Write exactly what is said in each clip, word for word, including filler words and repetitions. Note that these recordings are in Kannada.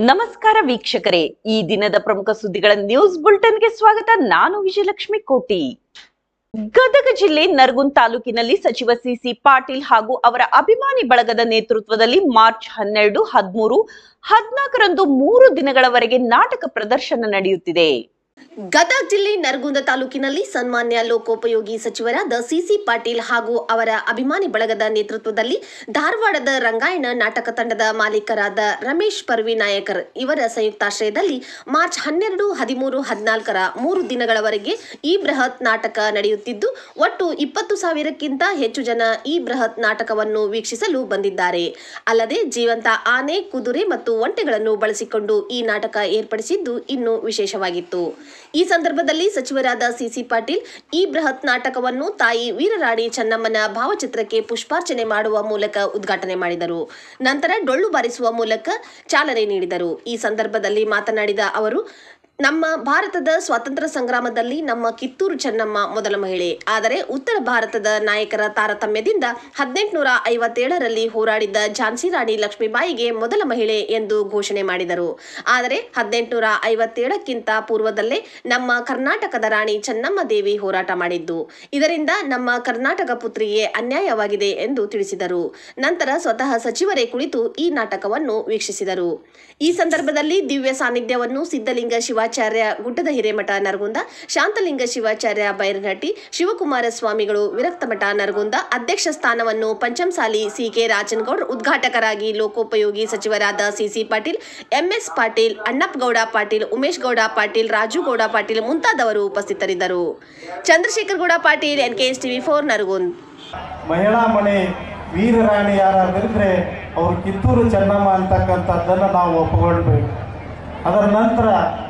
ನಮಸ್ಕಾರ ವೀಕ್ಷಕರೇ, ಈ ದಿನದ ಪ್ರಮುಖ ಸುದ್ದಿಗಳ ನ್ಯೂಸ್ ಬುಲೆಟಿನ್ಗೆ ಸ್ವಾಗತ. ನಾನು ವಿಜಯಲಕ್ಷ್ಮಿ ಕೋಟಿ. ಗದಗ ಜಿಲ್ಲೆ ನರಗುಂದ ತಾಲೂಕಿನಲ್ಲಿ ಸಚಿವ ಸಿಸಿ ಪಾಟೀಲ್ ಹಾಗೂ ಅವರ ಅಭಿಮಾನಿ ಬಳಗದ ನೇತೃತ್ವದಲ್ಲಿ ಮಾರ್ಚ್ ಹನ್ನೆರಡು, ಹದಿಮೂರು, ಹದಿನಾಲ್ಕರಂದು ಮೂರು ದಿನಗಳವರೆಗೆ ನಾಟಕ ಪ್ರದರ್ಶನ ನಡೆಯುತ್ತಿದೆ. ಗದಗ ಜಿಲ್ಲೆ ನರಗುಂದ ತಾಲೂಕಿನಲ್ಲಿ ಸನ್ಮಾನ್ಯ ಲೋಕೋಪಯೋಗಿ ಸಚಿವರಾದ ಸಿಸಿ ಪಾಟೀಲ್ ಹಾಗೂ ಅವರ ಅಭಿಮಾನಿ ಬಳಗದ ನೇತೃತ್ವದಲ್ಲಿ ಧಾರವಾಡದ ರಂಗಾಯಣ ನಾಟಕ ತಂಡದ ಮಾಲೀಕರಾದ ರಮೇಶ್ ಪರ್ವಿ ನಾಯಕರ್ ಇವರ ಸಂಯುಕ್ತಾಶ್ರಯದಲ್ಲಿ ಮಾರ್ಚ್ ಹನ್ನೆರಡು, ಹದಿಮೂರು, ಹದಿನಾಲ್ಕರ ಮೂರು ದಿನಗಳವರೆಗೆ ಈ ಬೃಹತ್ ನಾಟಕ ನಡೆಯುತ್ತಿದ್ದು, ಒಟ್ಟು ಇಪ್ಪತ್ತು ಸಾವಿರಕ್ಕಿಂತ ಹೆಚ್ಚು ಜನ ಈ ಬೃಹತ್ ನಾಟಕವನ್ನು ವೀಕ್ಷಿಸಲು ಬಂದಿದ್ದಾರೆ. ಅಲ್ಲದೆ ಜೀವಂತ ಆನೆ, ಕುದುರೆ ಮತ್ತು ಒಂಟೆಗಳನ್ನು ಬಳಸಿಕೊಂಡು ಈ ನಾಟಕ ಏರ್ಪಡಿಸಿದ್ದು ಇನ್ನೂ ವಿಶೇಷವಾಗಿತ್ತು. ಈ ಸಂದರ್ಭದಲ್ಲಿ ಸಚಿವರಾದ ಸಿಸಿ ಪಾಟೀಲ್ ಈ ಬೃಹತ್ ನಾಟಕವನ್ನು ತಾಯಿ ವೀರರಾಣಿ ಚೆನ್ನಮ್ಮನ ಭಾವಚಿತ್ರಕ್ಕೆ ಪುಷ್ಪಾರ್ಚನೆ ಮಾಡುವ ಮೂಲಕ ಉದ್ಘಾಟನೆ ಮಾಡಿದರು. ನಂತರ ಡೊಳ್ಳು ಬಾರಿಸುವ ಮೂಲಕ ಚಾಲನೆ ನೀಡಿದರು. ಈ ಸಂದರ್ಭದಲ್ಲಿ ಮಾತನಾಡಿದ ಅವರು, ನಮ್ಮ ಭಾರತದ ಸ್ವಾತಂತ್ರ್ಯ ಸಂಗ್ರಾಮದಲ್ಲಿ ನಮ್ಮ ಕಿತ್ತೂರು ಚೆನ್ನಮ್ಮ ಮೊದಲ ಮಹಿಳೆ. ಆದರೆ ಉತ್ತರ ಭಾರತದ ನಾಯಕರ ತಾರತಮ್ಯದಿಂದ ಹದಿನೆಂಟುನೂರ ಐವತ್ತೇಳರಲ್ಲಿ ಹೋರಾಡಿದ್ದ ಝಾನ್ಸಿ ರಾಣಿ ಲಕ್ಷ್ಮೀಬಾಯಿಗೆ ಮೊದಲ ಮಹಿಳೆ ಎಂದು ಘೋಷಣೆ ಮಾಡಿದರು. ಆದರೆ ಹದಿನೆಂಟುನೂರ ಐವತ್ತೇಳಕ್ಕಿಂತ ಪೂರ್ವದಲ್ಲೇ ನಮ್ಮ ಕರ್ನಾಟಕದ ರಾಣಿ ಚೆನ್ನಮ್ಮ ದೇವಿ ಹೋರಾಟ ಮಾಡಿದ್ದು. ಇದರಿಂದ ನಮ್ಮ ಕರ್ನಾಟಕ ಪುತ್ರಿಗೆ ಅನ್ಯಾಯವಾಗಿದೆ ಎಂದು ತಿಳಿಸಿದರು. ನಂತರ ಸ್ವತಃ ಸಚಿವರೇ ಕುಳಿತು ಈ ನಾಟಕವನ್ನು ವೀಕ್ಷಿಸಿದರು. ಈ ಸಂದರ್ಭದಲ್ಲಿ ದಿವ್ಯ ಸಾನ್ನಿಧ್ಯವನ್ನು ಸಿದ್ಧಲಿಂಗ ಶಿವಾಚಾರ್ಯ ಗುಡ್ಡದ ಹಿರೇಮಠ ನರಗುಂದ, ಶಾಂತಲಿಂಗ ಶಿವಾಚಾರ್ಯ ಬೈರನಹಟ್ಟಿ, ಶಿವಕುಮಾರ ಸ್ವಾಮಿಗಳು ವಿರಕ್ತಮಠ ನರಗುಂದ, ಅಧ್ಯಕ್ಷ ಸ್ಥಾನವನ್ನು ಪಂಚಮಸಾಲಿ ಸಿ ಕೆ ರಾಜನಗೌಡ, ಉದ್ಘಾಟಕರಾಗಿ ಲೋಕೋಪಯೋಗಿ ಸಚಿವರಾದ ಸಿಸಿ ಪಾಟೀಲ್, ಎಂಎಸ್ ಪಾಟೀಲ್, ಅಣ್ಣಪ್ಪಗೌಡ ಪಾಟೀಲ್, ಉಮೇಶ್ ಗೌಡ ಪಾಟೀಲ್, ರಾಜು ಗೌಡ ಪಾಟೀಲ್ ಮುಂತಾದವರು ಉಪಸ್ಥಿತರಿದ್ದರು. Chandrashekar Gowda Patil, N K S TV four Nargund. ಮಹಿಳಾ ಮನೆ ವೀರರಾಣಿ ಯಾರಾದಿದ್ರೆ ಅವರು ಕಿತ್ತೂರು ಚೆನ್ನಮ್ಮ ಅಂತಕ್ಕಂಥದ್ದನ್ನು ನಾವು ಒಪ್ಪಿಕೊಳ್ಬೇಕು. ಅದರ ನಂತರ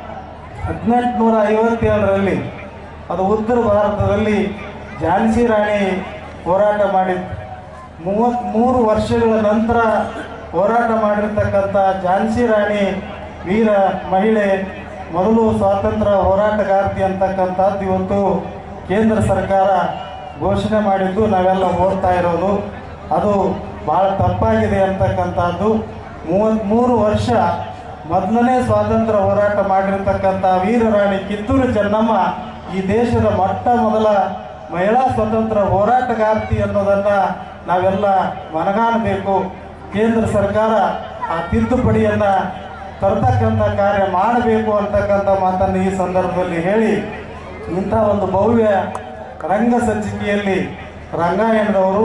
ಹದಿನೆಂಟುನೂರ ಐವತ್ತೇಳರಲ್ಲಿ ಅದು ಉತ್ತರ ಭಾರತದಲ್ಲಿ ಝಾನ್ಸಿ ರಾಣಿ ಹೋರಾಟ ಮಾಡಿದ್ದು. ಮೂವತ್ತ್ಮೂರು ವರ್ಷಗಳ ನಂತರ ಹೋರಾಟ ಮಾಡಿರ್ತಕ್ಕಂಥ ಝಾನ್ಸಿ ರಾಣಿ ವೀರ ಮಹಿಳೆ, ಮೊದಲು ಸ್ವಾತಂತ್ರ್ಯ ಹೋರಾಟಗಾರ್ತಿ ಅಂತಕ್ಕಂಥದ್ದು ಇವತ್ತು ಕೇಂದ್ರ ಸರ್ಕಾರ ಘೋಷಣೆ ಮಾಡಿದ್ದು ನಾವೆಲ್ಲ ಓದ್ತಾ ಇರೋದು. ಅದು ಭಾಳ ತಪ್ಪಾಗಿದೆ ಅಂತಕ್ಕಂಥದ್ದು. ಮೂವತ್ತ್ಮೂರು ವರ್ಷ ಮೊದಲನೇ ಸ್ವಾತಂತ್ರ್ಯ ಹೋರಾಟ ಮಾಡಿರ್ತಕ್ಕಂಥ ವೀರರಾಣಿ ಕಿತ್ತೂರು ಚೆನ್ನಮ್ಮ ಈ ದೇಶದ ಮೊಟ್ಟ ಮೊದಲ ಮಹಿಳಾ ಸ್ವತಂತ್ರ ಹೋರಾಟಗಾರ್ತಿ ಅನ್ನೋದನ್ನು ನಾವೆಲ್ಲ ಮನಗಾಣಬೇಕು. ಕೇಂದ್ರ ಸರ್ಕಾರ ಆ ತಿದ್ದುಪಡಿಯನ್ನು ತರ್ತಕ್ಕಂಥ ಕಾರ್ಯ ಮಾಡಬೇಕು ಅಂತಕ್ಕಂಥ ಮಾತನ್ನು ಈ ಸಂದರ್ಭದಲ್ಲಿ ಹೇಳಿ, ಇಂಥ ಒಂದು ಭವ್ಯ ರಂಗ ಸಂಚಿಕೆಯಲ್ಲಿ ರಂಗಾಯಣದವರು,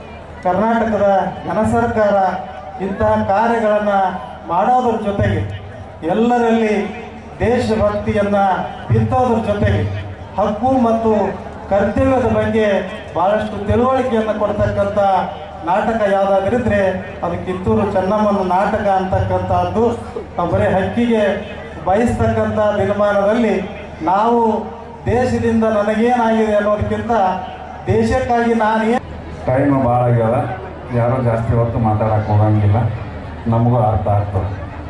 ಕರ್ನಾಟಕದ ಘನ ಸರ್ಕಾರ ಇಂತಹ ಕಾರ್ಯಗಳನ್ನು ಮಾಡೋದ್ರ ಜೊತೆಗೆ ಎಲ್ಲರಲ್ಲಿ ದೇಶಭಕ್ತಿಯನ್ನು ಬಿತ್ತೋದ್ರ ಜೊತೆಗೆ ಹಕ್ಕು ಮತ್ತು ಕರ್ತವ್ಯದ ಬಗ್ಗೆ ಭಾಳಷ್ಟು ತಿಳುವಳಿಕೆಯನ್ನು ಕೊಡ್ತಕ್ಕಂಥ ನಾಟಕ ಯಾವುದಾದ್ರಿದ್ರೆ ಅದು ಕಿತ್ತೂರು ಚೆನ್ನಮ್ಮನ ನಾಟಕ ಅಂತಕ್ಕಂಥದ್ದು. ಬರೀ ಹಕ್ಕಿಗೆ ಬಯಸ್ತಕ್ಕಂಥ ದಿನಮಾನದಲ್ಲಿ ನಾವು ದೇಶದಿಂದ ನನಗೇನಾಗಿದೆ ಅನ್ನೋದಕ್ಕಿಂತ ದೇಶಕ್ಕಾಗಿ ನಾನು ಟೈಮ್ ಭಾಳ ಆಗ್ಯದ, ಯಾರೂ ಜಾಸ್ತಿ ಹೊತ್ತು ಮಾತಾಡೋಕ್ಕೆ ಹೋಗಂಗಿಲ್ಲ, ನಮಗೂ ಅರ್ಥ ಆಗ್ತದೆ.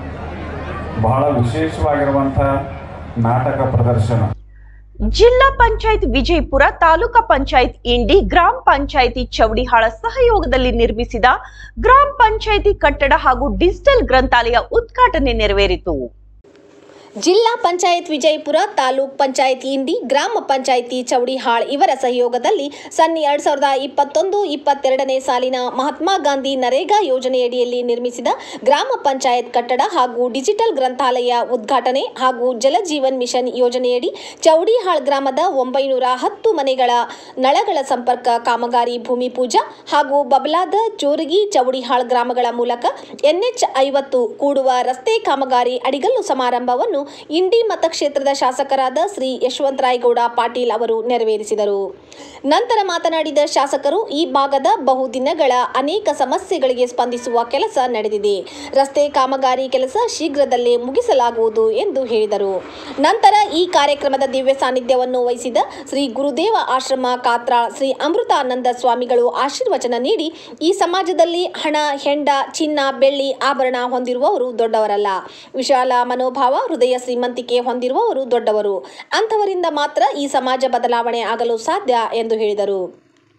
ಬಹಳ ವಿಶೇಷವಾಗಿರುವಂಥ ನಾಟಕ ಪ್ರದರ್ಶನ. ಜಿಲ್ಲಾ ಪಂಚಾಯತ್ ವಿಜಯಪುರ, ತಾಲೂಕಾ ಪಂಚಾಯತ್ ಇಂಡಿ, ಗ್ರಾಮ ಪಂಚಾಯಿತಿ ಚೌಡಿಹಾಳ ಸಹಯೋಗದಲ್ಲಿ ನಿರ್ಮಿಸಿದ ಗ್ರಾಮ ಪಂಚಾಯಿತಿ ಕಟ್ಟಡ ಹಾಗೂ ಡಿಜಿಟಲ್ ಗ್ರಂಥಾಲಯ ಉದ್ಘಾಟನೆ ನೆರವೇರಿತು. ಜಿಲ್ಲಾ ಪಂಚಾಯತ್ ವಿಜಯಪುರ, ತಾಲೂಕ್ ಪಂಚಾಯತ್ ಇಂಡಿ, ಗ್ರಾಮ ಪಂಚಾಯಿತಿ ಚೌಡಿಹಾಳ್ ಇವರ ಸಹಯೋಗದಲ್ಲಿ ಸನ್ನಿ ಎರಡ್ ಸಾವಿರದ ಇಪ್ಪತ್ತೊಂದು ಇಪ್ಪತ್ತೆರಡನೇ ಸಾಲಿನ ಮಹಾತ್ಮ ಗಾಂಧಿ ನರೇಗಾ ಯೋಜನೆಯಡಿಯಲ್ಲಿ ನಿರ್ಮಿಸಿದ ಗ್ರಾಮ ಪಂಚಾಯತ್ ಕಟ್ಟಡ ಹಾಗೂ ಡಿಜಿಟಲ್ ಗ್ರಂಥಾಲಯ ಉದ್ಘಾಟನೆ ಹಾಗೂ ಜಲಜೀವನ್ ಮಿಷನ್ ಯೋಜನೆಯಡಿ ಚೌಡಿಹಾಳ್ ಗ್ರಾಮದ ಒಂಬೈನೂರ ಹತ್ತು ಮನೆಗಳ ನಳಗಳ ಸಂಪರ್ಕ ಕಾಮಗಾರಿ ಭೂಮಿ ಪೂಜಾ ಹಾಗೂ ಬಬಲಾದ, ಚೋರಗಿ, ಚೌಡಿಹಾಳ್ ಗ್ರಾಮಗಳ ಮೂಲಕ ಎನ್ಎಚ್ ಐವತ್ತು ಕೂಡುವ ರಸ್ತೆ ಕಾಮಗಾರಿ ಅಡಿಗಲ್ಲು ಸಮಾರಂಭವನ್ನು ಇಂಡಿ ಮತಕ್ಷೇತ್ರದ ಶಾಸಕರಾದ ಶ್ರೀ ಯಶವಂತರಾಯಗೌಡ ಪಾಟೀಲ್ ಅವರು ನೆರವೇರಿಸಿದರು. ನಂತರ ಮಾತನಾಡಿದ ಶಾಸಕರು, ಈ ಭಾಗದ ಬಹುದಿನಗಳ ಅನೇಕ ಸಮಸ್ಯೆಗಳಿಗೆ ಸ್ಪಂದಿಸುವ ಕೆಲಸ ನಡೆದಿದೆ. ರಸ್ತೆ ಕಾಮಗಾರಿ ಕೆಲಸ ಶೀಘ್ರದಲ್ಲೇ ಮುಗಿಸಲಾಗುವುದು ಎಂದು ಹೇಳಿದರು. ನಂತರ ಈ ಕಾರ್ಯಕ್ರಮದ ದಿವ್ಯ ಸಾನ್ನಿಧ್ಯವನ್ನು ವಹಿಸಿದ ಶ್ರೀ ಗುರುದೇವ ಆಶ್ರಮ ಕಾತ್ರಾಳ್ ಶ್ರೀ ಅಮೃತಾನಂದ ಸ್ವಾಮಿಗಳು ಆಶೀರ್ವಚನ ನೀಡಿ, ಈ ಸಮಾಜದಲ್ಲಿ ಹಣ, ಹೆಂಡ, ಚಿನ್ನ, ಬೆಳ್ಳಿ, ಆಭರಣ ಹೊಂದಿರುವವರು ದೊಡ್ಡವರಲ್ಲ, ವಿಶಾಲ ಮನೋಭಾವ, ಹೃದಯ ಶ್ರೀಮಂತಿಕೆ ಹೊಂದಿರುವವರು ದೊಡ್ಡವರು. ಅಂಥವರಿಂದ ಮಾತ್ರ ಈ ಸಮಾಜ ಬದಲಾವಣೆ ಆಗಲು ಸಾಧ್ಯ ಎಂದು ಹೇಳಿದರು.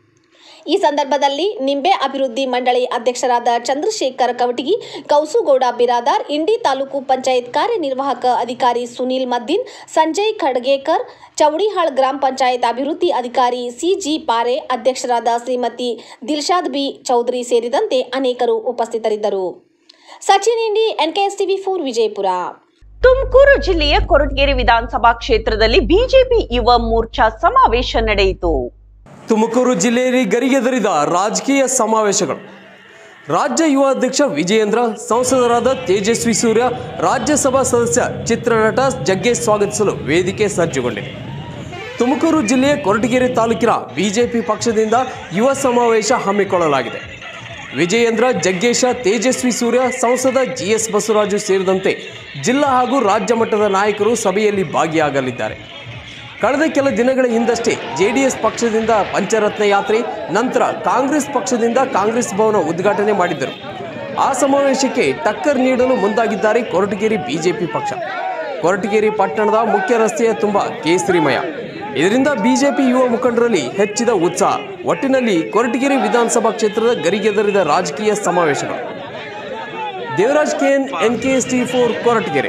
ಈ ಸಂದರ್ಭದಲ್ಲಿ ನಿಂಬೆ ಅಭಿವೃದ್ಧಿ ಮಂಡಳಿ ಅಧ್ಯಕ್ಷರಾದ ಚಂದ್ರಶೇಖರ್ ಕವಟಗಿ, ಕೌಸುಗೌಡ ಬಿರಾದಾರ್, ಇಂಡಿ ತಾಲೂಕು ಪಂಚಾಯತ್ ಕಾರ್ಯನಿರ್ವಾಹಕ ಅಧಿಕಾರಿ ಸುನೀಲ್ ಮದ್ದೀನ್, ಸಂಜಯ್ ಖಡ್ಗೇಕರ್, ಚೌಡಿಹಾಳ್ ಗ್ರಾಮ ಪಂಚಾಯತ್ ಅಭಿವೃದ್ಧಿ ಅಧಿಕಾರಿ ಸಿಜಿ ಪಾರೆ, ಅಧ್ಯಕ್ಷರಾದ ಶ್ರೀಮತಿ ದಿಲ್ಶಾದ್ ಬಿ ಚೌಧರಿ ಸೇರಿದಂತೆ ಅನೇಕರು ಉಪಸ್ಥಿತರಿದ್ದರು. Sachin Indi, NKS TV four, Vijayapura. Tumakuru ಜಿಲ್ಲೆಯ ಕೊರಟಗೆರೆ ವಿಧಾನಸಭಾ ಕ್ಷೇತ್ರದಲ್ಲಿ ಬಿಜೆಪಿ ಯುವ ಮೋರ್ಚಾ ಸಮಾವೇಶ ನಡೆಯಿತು. ತುಮಕೂರು ಜಿಲ್ಲೆಯಲ್ಲಿ ಗರಿಗೆದರಿದ ರಾಜಕೀಯ ಸಮಾವೇಶಗಳು. ರಾಜ್ಯ ಯುವ ಅಧ್ಯಕ್ಷ ವಿಜಯೇಂದ್ರ, ಸಂಸದರಾದ ತೇಜಸ್ವಿ ಸೂರ್ಯ, ರಾಜ್ಯಸಭಾ ಸದಸ್ಯ ಚಿತ್ರನಟ ಜಗ್ಗೇಶ್ ಸ್ವಾಗತಿಸಲು ವೇದಿಕೆ ಸಜ್ಜುಗೊಂಡಿದೆ. ತುಮಕೂರು ಜಿಲ್ಲೆಯ ಕೊರಟಗೆರೆ ತಾಲೂಕಿನ ಬಿಜೆಪಿ ಪಕ್ಷದಿಂದ ಯುವ ಸಮಾವೇಶ ಹಮ್ಮಿಕೊಳ್ಳಲಾಗಿದೆ. ವಿಜಯೇಂದ್ರ, ಜಗ್ಗೇಶ, ತೇಜಸ್ವಿ ಸೂರ್ಯ, ಸಂಸದ ಜಿಎಸ್ ಬಸವರಾಜು ಸೇರಿದಂತೆ ಜಿಲ್ಲಾ ಹಾಗೂ ರಾಜ್ಯ ಮಟ್ಟದ ನಾಯಕರು ಸಭೆಯಲ್ಲಿ ಭಾಗಿಯಾಗಲಿದ್ದಾರೆ. ಕಳೆದ ಕೆಲ ದಿನಗಳ ಹಿಂದಷ್ಟೇ ಜೆಡಿಎಸ್ ಪಕ್ಷದಿಂದ ಪಂಚರತ್ನ ಯಾತ್ರೆ, ನಂತರ ಕಾಂಗ್ರೆಸ್ ಪಕ್ಷದಿಂದ ಕಾಂಗ್ರೆಸ್ ಭವನ ಉದ್ಘಾಟನೆ ಮಾಡಿದ್ದರು. ಆ ಸಮಾವೇಶಕ್ಕೆ ಟಕ್ಕರ್ ನೀಡಲು ಮುಂದಾಗಿದ್ದಾರೆ ಕೊರಟಗೆರೆ ಬಿಜೆಪಿ ಪಕ್ಷ. ಕೊರಟಗೆರೆ ಪಟ್ಟಣದ ಮುಖ್ಯ ರಸ್ತೆಯ ತುಂಬ ಕೇಸರಿಮಯ. ಇದರಿಂದ ಬಿಜೆಪಿ ಯುವ ಮುಖಂಡರಲ್ಲಿ ಹೆಚ್ಚಿದ ಉತ್ಸಾಹ. ಒಟ್ಟಿನಲ್ಲಿ ಕೊರಟಗೆರೆ ವಿಧಾನಸಭಾ ಕ್ಷೇತ್ರದ ಗರಿಗೆದರಿದ ರಾಜಕೀಯ ಸಮಾವೇಶಗಳು. Devaraj K N, NKS T four, Koratagere.